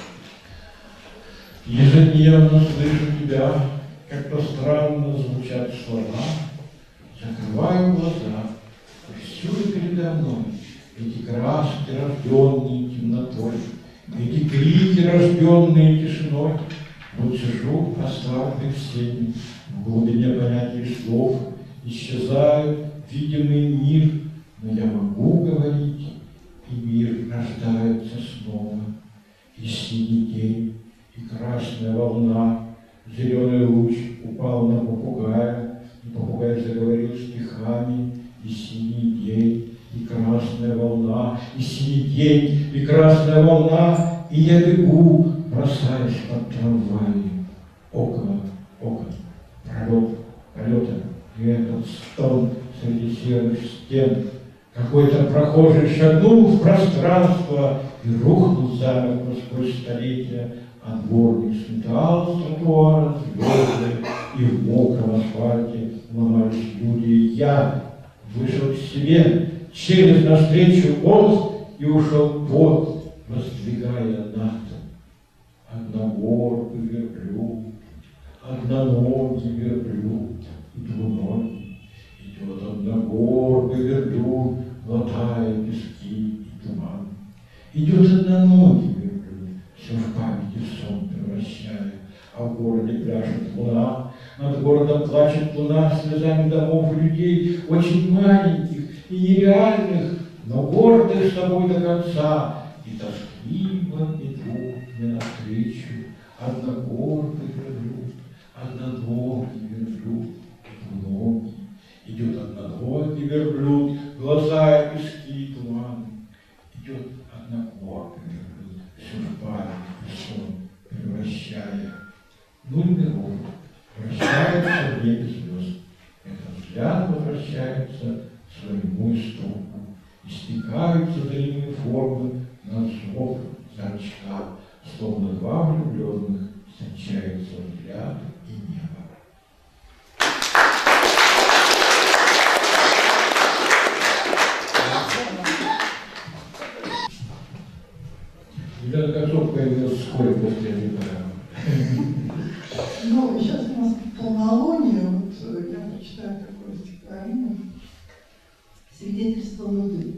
[SPEAKER 2] Ежедневно слышу тебя, как-то странно звучат слова. Закрываю глаза, и всюду передо мной эти краски, рожденные темнотой, эти крики, рожденные тишиной. Вот сижу, оставленный всеми, в глубине понятий слов, исчезает видимый мир, но я могу говорить, и мир рождается снова. И синий день, и красная волна, зеленый луч упал на попугая, и попугай заговорил стихами, и синий день, и красная волна, и синий день, и красная волна, и я бегу, бросаясь под трамваи, около окон, пролет, полета, и этот стон среди серых стен. Какой-то прохожий шагнул в пространство и рухнул замертво сквозь столетия, а дворник сметал с тротуара звезды, и в мокром асфальте ломались люди. И я вышел к себе, через навстречу полз и ушел под, воздвигая над. Одногорбый верблюд, одноногий верблюд и двуногий. Идет одногорбый верблюд, глотая пески и туман. Идет одноногий верблюд, все в памяти в сон превращая, а в городе пляшет луна, над городом плачет луна слезами домов и людей, очень маленьких и нереальных, но гордых с собой до конца, и тоскливо идут мне навстречу одногорбый верблюд, одноногий верблюд, двуногий. Идет одноногий верблюд, глаза и пески и туман. Идет одногорбый верблюд, все в память и сон превращая. Нуль миров вращается в небе звезд. Этот взгляд возвращается к своему истоку. И стекаются длинные формы на зов зрачка, словно два влюбленных встречаются взгляд и небо. Елена Кольцов появилась вскоре после этой поэмы.
[SPEAKER 11] Ну, сейчас у нас полнолуние, вот я прочитаю такое стихотворение. Свидетельство Луны.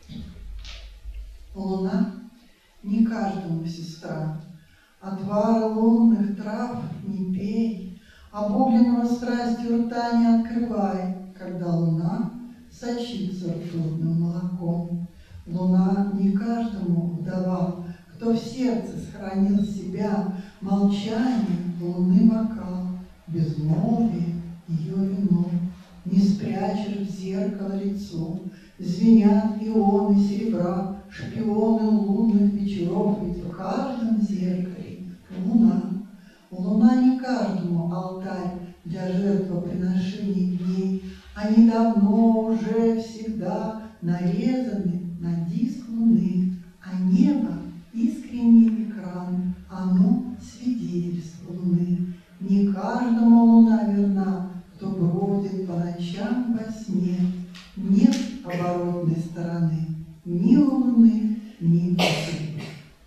[SPEAKER 11] Луна не каждому сестра, отвара лунных трав не пей, обугленного страстью рта не открывай, когда луна сочится ртутным молоком. Луна не каждому вдова, кто в сердце сохранил себя, молчание луны бокал, безмолвие ее вино. Не спрячешь в зеркало лицо, звенят ионы серебра, шпионы лунных вечеров, ведь в каждом зеркале луна. Луна не каждому алтарь для жертвоприношений дней, они давно уже всегда нарезаны на диск луны, а небо — искренний экран, оно — свидетельство луны. Не каждому луна верна, кто бродит по ночам во сне. Нет оборотной стороны ни у луны, ни у луны.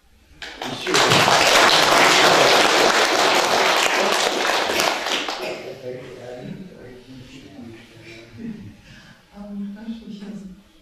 [SPEAKER 11] Хорошо, сейчас.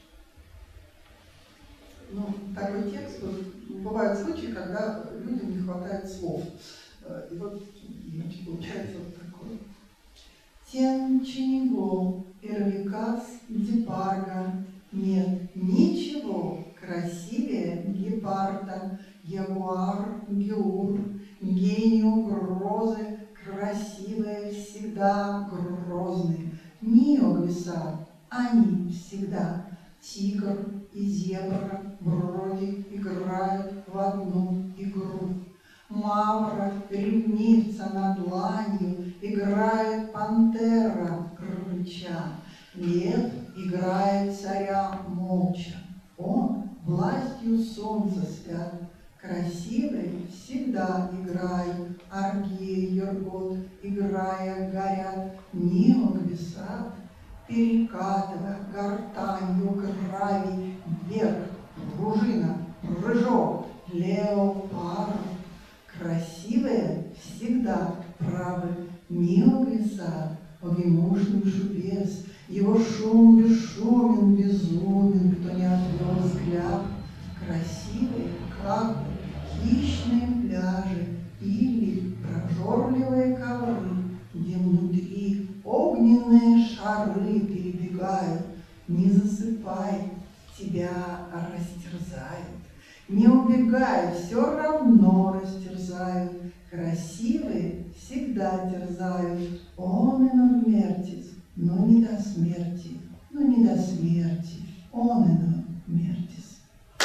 [SPEAKER 11] Ну, такой текст, вот, бывают случаи, когда людям не хватает слов. И вот, значит, получается вот такое. Тем чинго, эрвикас, дипарга, нет ничего красивее гепарда, ягуар, геур, гений угрозы, красивые всегда грозные. Ниоглиса, они всегда, тигр и зебра вроде играют в одну игру. Мавра, ревнивца над дланью, играет пантера, рыча. Лев играет царя молча, он властью солнца свят. Красивые всегда играют, оргии Йоргот, играя, горят. Ниоглисат, перекатывая гортанью гравий вверх, пружина, прыжок, леопард. Красивые всегда правы, Ниоглисат, огнемощный шубец, его шум бесшумен, безумен, кто не отвел взгляд. Красивые, как хищные пляжи или прожорливые ковры, где внутри огненные шары перебегают. Не засыпай, тебя растерзают. Не убегай, все равно растерзают. Красивые всегда терзают. Он ино мертец, но не до смерти, но не до смерти. Он ино мертец.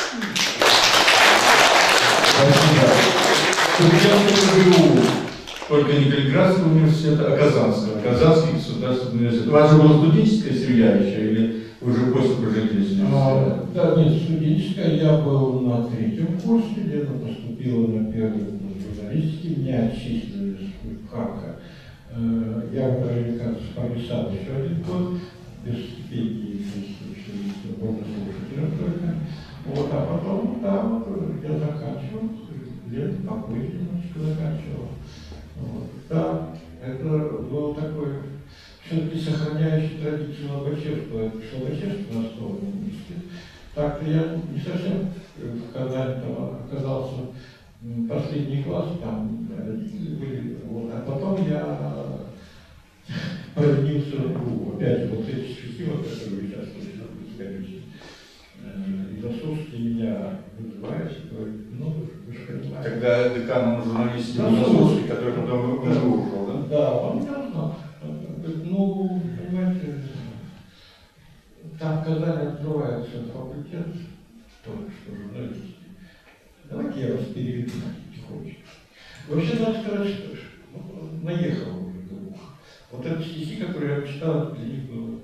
[SPEAKER 3] Спасибо. Студент только не Калининградского университета, а Казанского. Казанский государственный университет. У вас же была студенческая семья еще или уже после прожития?
[SPEAKER 2] А, да, нет, студенческая. Я был на третьем курсе, Лена поступила на первый курс журналистики, меня отчислили с Харка. Я в Калининградце прописал еще один год, без стипендии, без можно слушателя только. Вот, а потом, да, вот, я заканчивал, лет попозже немножко заканчивал. Вот. Да, это было такое, все-таки сохраняющее традицию Лобачевского, Лобачевского основанного университета. Так-то я не совсем в Казани там оказался последний класс, там родители были, вот, а потом я породнился, ну, опять вот эти стихи, вот, которые вы сейчас слышите, и заслушайте меня вызываете, говорит, ну, вы же понимаете.
[SPEAKER 3] Тогда деканом журналистики Засулский, который потом ушел, да?
[SPEAKER 2] Да, он меня знал. Ну, понимаете, там в Казани открывается факультет, только что журналистики. Давайте я вас переведу потихонечку. Вообще, надо сказать, что ну, наехал уже друг. Вот эти стихи, которые я читал, для них было.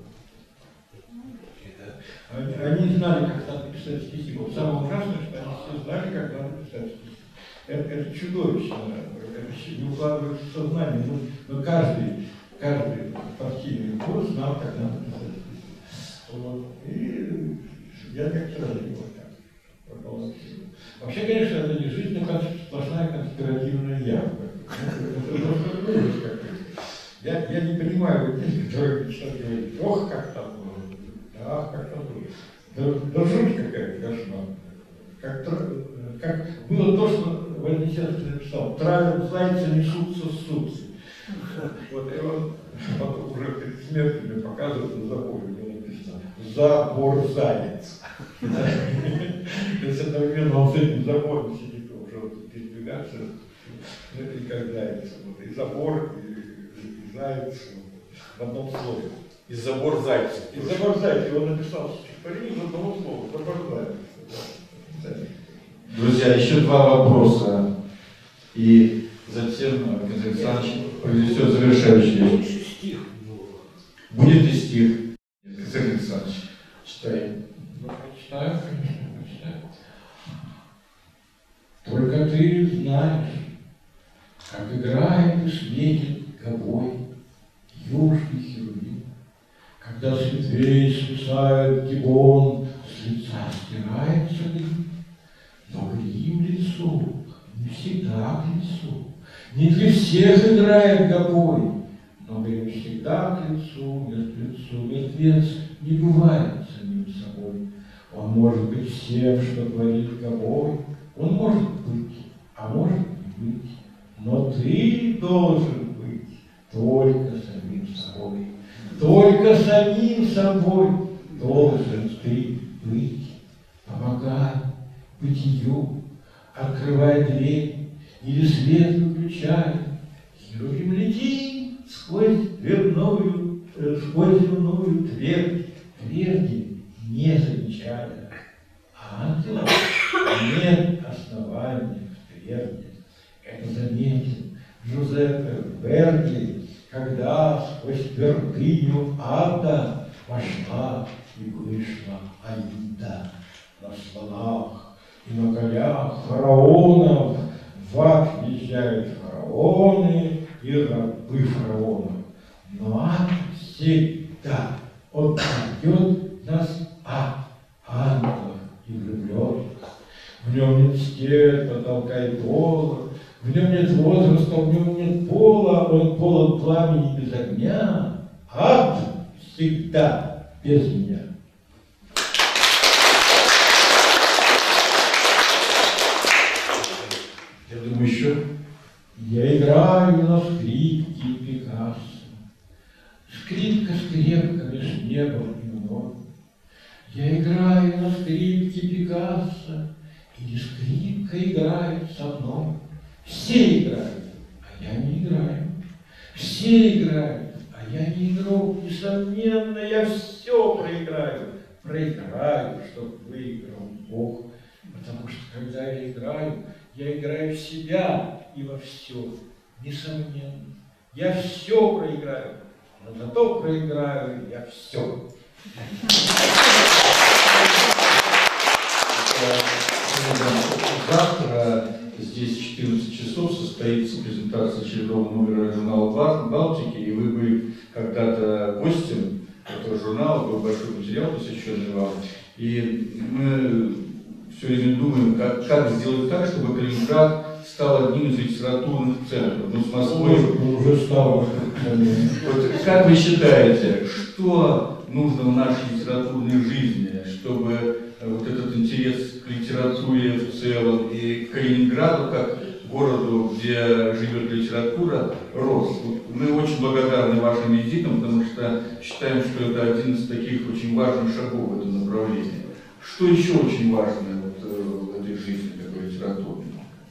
[SPEAKER 2] Они, они знали, как надо писать стихи. Вот самое ужасное, что они все знали, как надо писать стихи. Это, это чудовищно, это не укладывается в сознание. Но, но каждый, каждый партийный курс знал, как надо писать стихи. Вот. И я как-то раз его так проголосил. Вообще, конечно, это не жизнь, но сплошная конспиративная явка. Я, я не понимаю людей, которые начинают говорить, ох, как там было, ах, как там было. Да, да жуть какая-то, кошмар. Как, как было то, что Вознесенский написал, травят зайцы, несутся ссутся. Вот, и он потом уже перед смертью мне показывает на заборе, где написано «Забор заяц». То есть одновременно он с этим забором сидит, уже вот передвигаться, и как заяц. И забор, и заяц в одном слове.
[SPEAKER 3] И забор зайцев.
[SPEAKER 2] И забор зайцев. Он написал стихотворение в одном слове. Забор зайцев.
[SPEAKER 3] Друзья, еще два вопроса. И затем Константин Александрович произнесет завершающий речь. Будет ли стих? Константин Александрович, читай.
[SPEAKER 2] Читаю, конечно, читаю. Только ты знаешь, как играет и светит гобой южный херувим, когда с ветвей свисает гибон, с лица стирается дым, но грим лицу, не всегда к лицу, не для всех играет гобой, но грим всегда к лицу, мертвецу, мертвец не бывает самим собой. Он может быть всем, что творит гобой, он может быть, а может не быть, но ты должен быть только самим собой. Только самим собой должен ты быть. Помогай бытию, открывай дверь или свет выключай. Херувим лети сквозь дверную э, сквозь земную твердь, тверди не замечая, а ангелов нет основания в тверди. Это заметил Джузеппе Верди, когда сквозь твердыню ада вошла и вышла Аида. На слонах и на конях фараонов в ад въезжают фараоны и рабы фараонов. Но ад всегда отдает нас от ангелов и влюбленных. В нем нет стен, потолка и пола, в нем нет возраста, в нем нет пола, он полон пламени без огня. Ад всегда без меня. Я думаю, еще. Я играю на скрипке Пикассо. Скрипка скрепка меж небом и мной. Я играю на скрипке Пикассо, и не скрипка играет со мной. Все играют, а я не играю. Все играют, а я не игрок. Несомненно, я все проиграю. Проиграю, чтоб выиграл Бог. Потому что когда я играю, я играю в себя и во все. Несомненно. Я все проиграю, но зато проиграю я все.
[SPEAKER 3] Завтра здесь в четырнадцать часов состоится презентация очередного номера журнала «Балтики», и вы были когда-то гостем этого журнала, был большой материал, посвященный вам. И мы все время думаем, как, как сделать так, чтобы Калининград стал одним из литературных центров. Ну, с Москвой
[SPEAKER 2] уже стало.
[SPEAKER 3] Вот как вы считаете, что нужно в нашей литературной жизни, чтобы вот этот интерес к литературе в целом и к Калининграду, как городу, где живет литература, рос? Мы очень благодарны вашим визитам, потому что считаем, что это один из таких очень важных шагов в этом направлении. Что еще очень важно вот, в этой жизни такой литературной?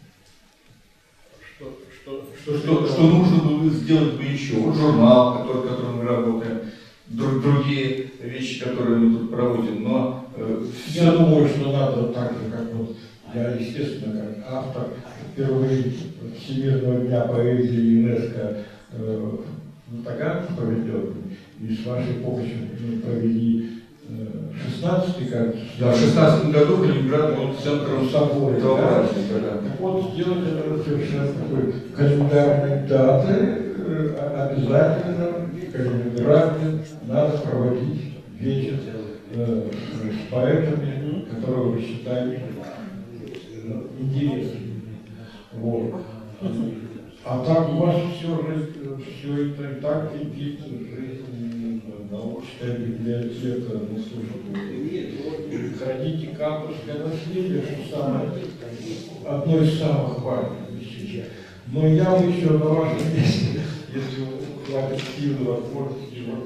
[SPEAKER 2] Что, что,
[SPEAKER 3] Что, что, что нужно было сделать бы еще? Вот журнал, который, которым мы работаем, друг, другие вещи, которые мы тут проводим, но... Э,
[SPEAKER 2] я все... думаю, что надо так же, как вот я, естественно, как автор впервые Всемирного дня поэзии ЮНЕСКО э, на Таганке проведен, и с вашей помощью мы провели шестнадцатый, кажется.
[SPEAKER 3] Да, в шестнадцатом году Калининград был центром
[SPEAKER 2] собора.
[SPEAKER 3] этого
[SPEAKER 2] Да?
[SPEAKER 3] праздника. Да.
[SPEAKER 2] Так вот, сделать это совершенно такой календарной даты, обязательно в Калининграде надо проводить вечер э, с поэтами, которые вы считаете интересными. Вот. А так у вас все, все это и так кипит, жизнь, научная библиотека, ну слушайте, храните кампусское наследие, что самое, одно из самых важных вещей. Но я бы еще на вашем месте, если вы хватит силы, возможности,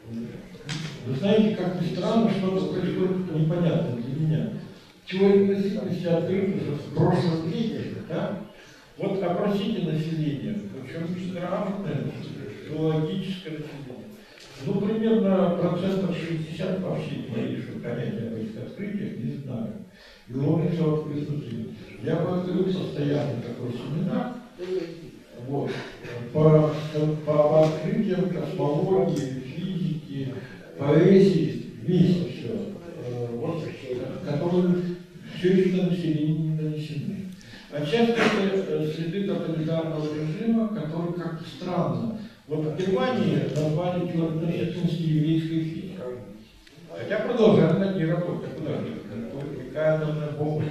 [SPEAKER 2] вы знаете, как ни странно, что-то происходит непонятно для меня. Теория относительности открыта в прошлом веке, да? Вот опросите население, причем грамотное, филологическое население. Ну, примерно процентов шестьдесят вообще говорит, что понятия об этих открытиях не знаю. И ловится в открытии. Я бы открыл постоянно такой семинар. Вот. По, по, по открытиям космологии, физики, поэзии, вместе все. Вот, которые все еще на население не нанесены. Отчасти это следы тоталитарного режима, который как-то странно. Вот в Германии назвали теорию относительности еврейской физики. Хотя продолжают над ней работать. Куда же? Какая данная бомба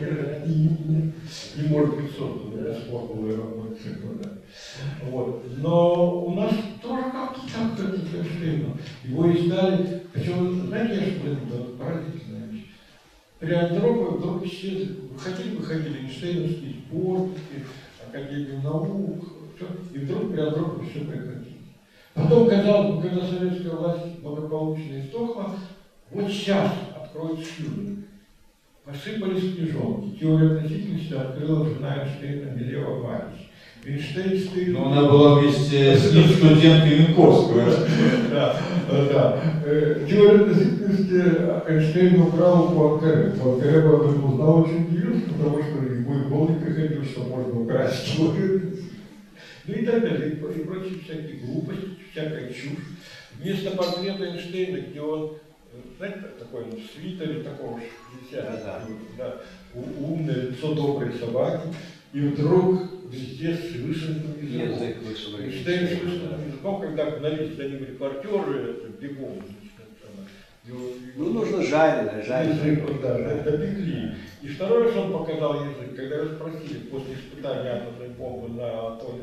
[SPEAKER 2] не может быть создана бесплатной работы. Вот. Но у нас тоже как-то так это совершенно. Его издали. Причем, знаете, я что это поразительная вещь. При Андропове вдруг все выходили, выходили Эйнштейновские сборники, Академию наук, и вдруг при Андропове все прекратилось. Потом, казалось бы, когда советская власть благополучно истохла, вот сейчас откроют чудо. Посыпались книжонки. Теорию относительности открыла жена Эйнштейна Милева Варич. Эйнштейн стыдно.
[SPEAKER 3] Но она была вместе с ним студенткой Янковского.
[SPEAKER 2] Да, да. Теорию относительности Эйнштейн украл у Пуанкаре. Пуанкаре об этом узнал, очень удивился, потому что ему и в голову не приходило, что можно украсть теорию. Ну и так далее, и прочие всякие глупости, всякая чушь. Вместо портрета Эйнштейна, где он, знаете, такой он в свитере такого десятого, да, да, умное лицо доброй собаки, и вдруг везде с вышитым языком. Эйнштейн с вышитым языком, когда гнались за ним репортеры, это бегом,
[SPEAKER 6] ну, нужно жареное, жареное.
[SPEAKER 2] Язык, да, допекли. И второй раз он показал язык, когда его спросили после испытания атомной бомбы на атолле,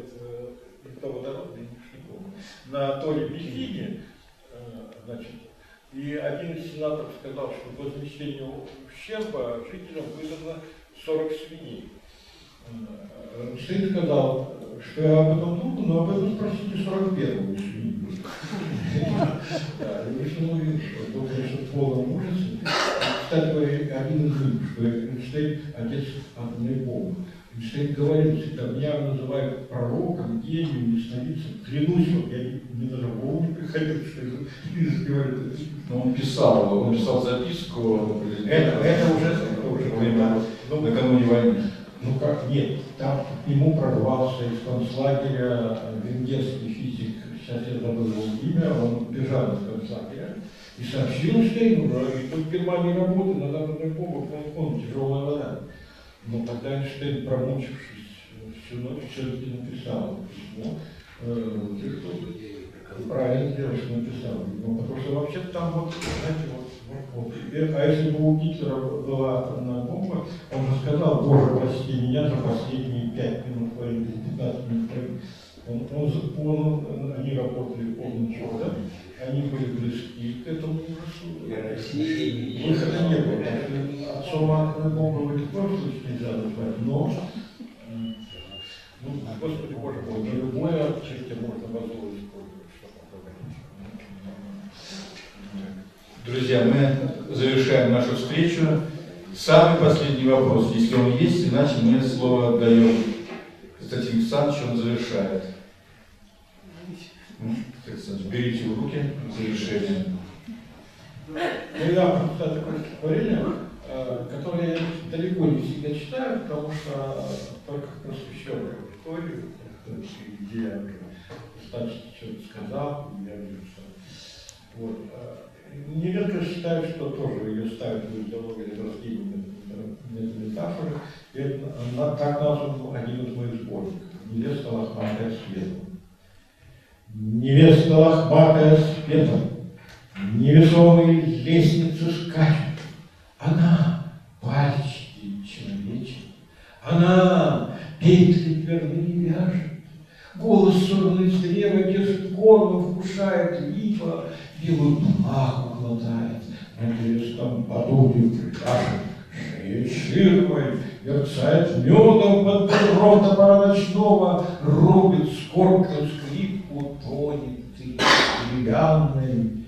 [SPEAKER 2] на атолле Бикини, значит, и один из сенаторов сказал, что возмещению ущерба жителям выдано сорок свиней. Эйнштейн сказал, что я об этом думаю, но об этом спросите сорок первого свиньи. Да, и вышел, был, конечно, в полном ужасе. Кстати, один из них, что Эйнштейн отец атомной бомбы. Эйнштейн говорил всегда, меня называют пророком, гением, ясновидцем. Клянусь, вот я не даже в голову не приходил, что это говорит.
[SPEAKER 3] Но он писал, он писал записку.
[SPEAKER 2] Это, это уже, это уже время,
[SPEAKER 3] ну, накануне войны.
[SPEAKER 2] Ну как, нет, там к нему прорвался из концлагеря венгерский физик, сейчас я забыл его имя, он бежал из концлагеря и сообщил Эйнштейну, и тут в Германии работает над атомной бомбой, он тяжелая вода. Но тогда Эйнштейн, промучившись всю ночь, все-таки написал письмо. Правильно сделал, что написал. Ну, потому что вообще-то там вот, знаете, вот, вот, вот. А если бы у Гитлера была атомная бомба, он же сказал, Боже, прости меня за последние пять минут войны, пятнадцать минут войны. Он, он, он, они работали полночи, да? Они были близки к этому ужасу. Выхода не было. Отцом атомной бомбы в любом случае нельзя назвать, но, ну, Господи Боже мой, на любое отчасти можно позволить.
[SPEAKER 3] Друзья, мы завершаем нашу встречу. Самый последний вопрос, если он есть, иначе мы слово отдаем Константину Александровичу, он завершает. Берите в руки завершение.
[SPEAKER 2] Ну, я прочитаю такое стихотворение, которое я далеко не всегда читаю, потому что только просвещенную аудиторию, где я достаточно что-то сказал, и я вижу, что... Вот. Нередко считаю, что тоже ее ставят в идеологии рождения метафоры. И это так назван один из моих сборников. Невеста лохматая светом. Невеста лохматая светом, невесомые лестницы скачут. Она пальчики человечит, она петли дверные вяжет. Голос сорванный с древа держит горло, вкушает липа, белую плаху глотает, на невестом подобию прикажет. Шея ширмой мерцает медом под пером топора ночного, рубит скорбную скрипку, тонет ты деревянный.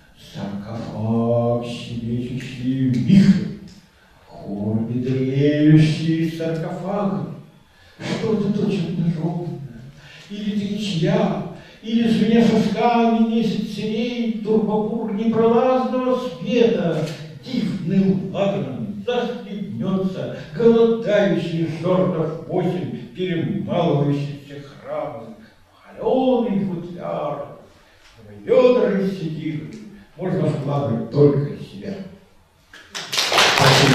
[SPEAKER 2] Саркофаг, щебечущий вихрь, хор бедреющий саркофаг. Что-то точит ножом, или тречья, или звеня сосками несет сирень турбопур непролазного света, дивным лагером захлебнется голодающий жертв восемь перемалывающихся храмов, холеный футляр, ведра сидит, можно вкладывать только себя.
[SPEAKER 3] Спасибо.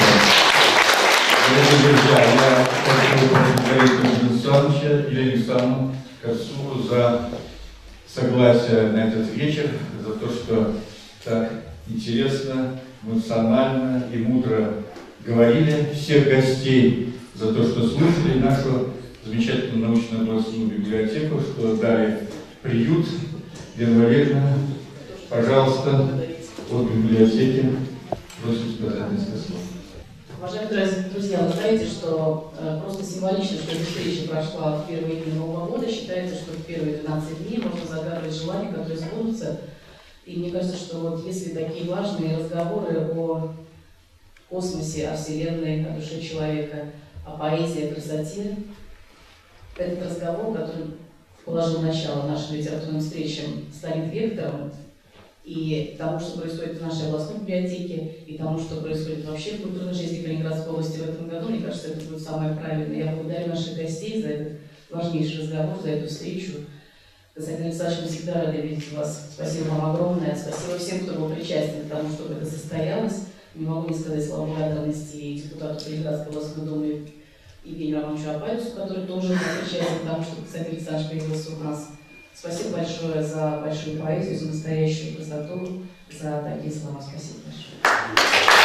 [SPEAKER 3] Дорогие друзья, я хочу поблагодарить Константина Александровича и Елену Александровну Косу за согласие на этот вечер, за то, что так интересно, эмоционально и мудро говорили, всех гостей за то, что слушали нашу замечательную научно-областную библиотеку, что дали приют. Лена Валерьевна, пожалуйста, от библиотеки просим сказать несколько слов.
[SPEAKER 5] Уважаемые друзья, вы знаете, что э, просто символично, что эта встреча прошла в первые дни Нового года. Считается, что в первые двенадцать дней можно загадывать желания, которые сбудутся. И мне кажется, что вот если такие важные разговоры о космосе, о Вселенной, о душе человека, о поэзии, о красоте. Этот разговор, который положил начало нашим литературным встречам, станет вектором и тому, что происходит в нашей областной библиотеке, и тому, что происходит вообще в культурной жизни Калининградской области в этом году. Мне кажется, это будет самое правильное. Я благодарю наших гостей за этот важнейший разговор, за эту встречу. Константин Александрович, мы всегда рады видеть вас. Спасибо вам огромное. Спасибо всем, кто был причастен к тому, чтобы это состоялось. Не могу не сказать слова благодарности и депутату Калининградской областной думы Евгению Романовичу Апарису, который тоже был причастен к тому, что Константин Александрович появился у нас. Спасибо большое за большую поэзию, за настоящую красоту, за такие слова. Спасибо большое.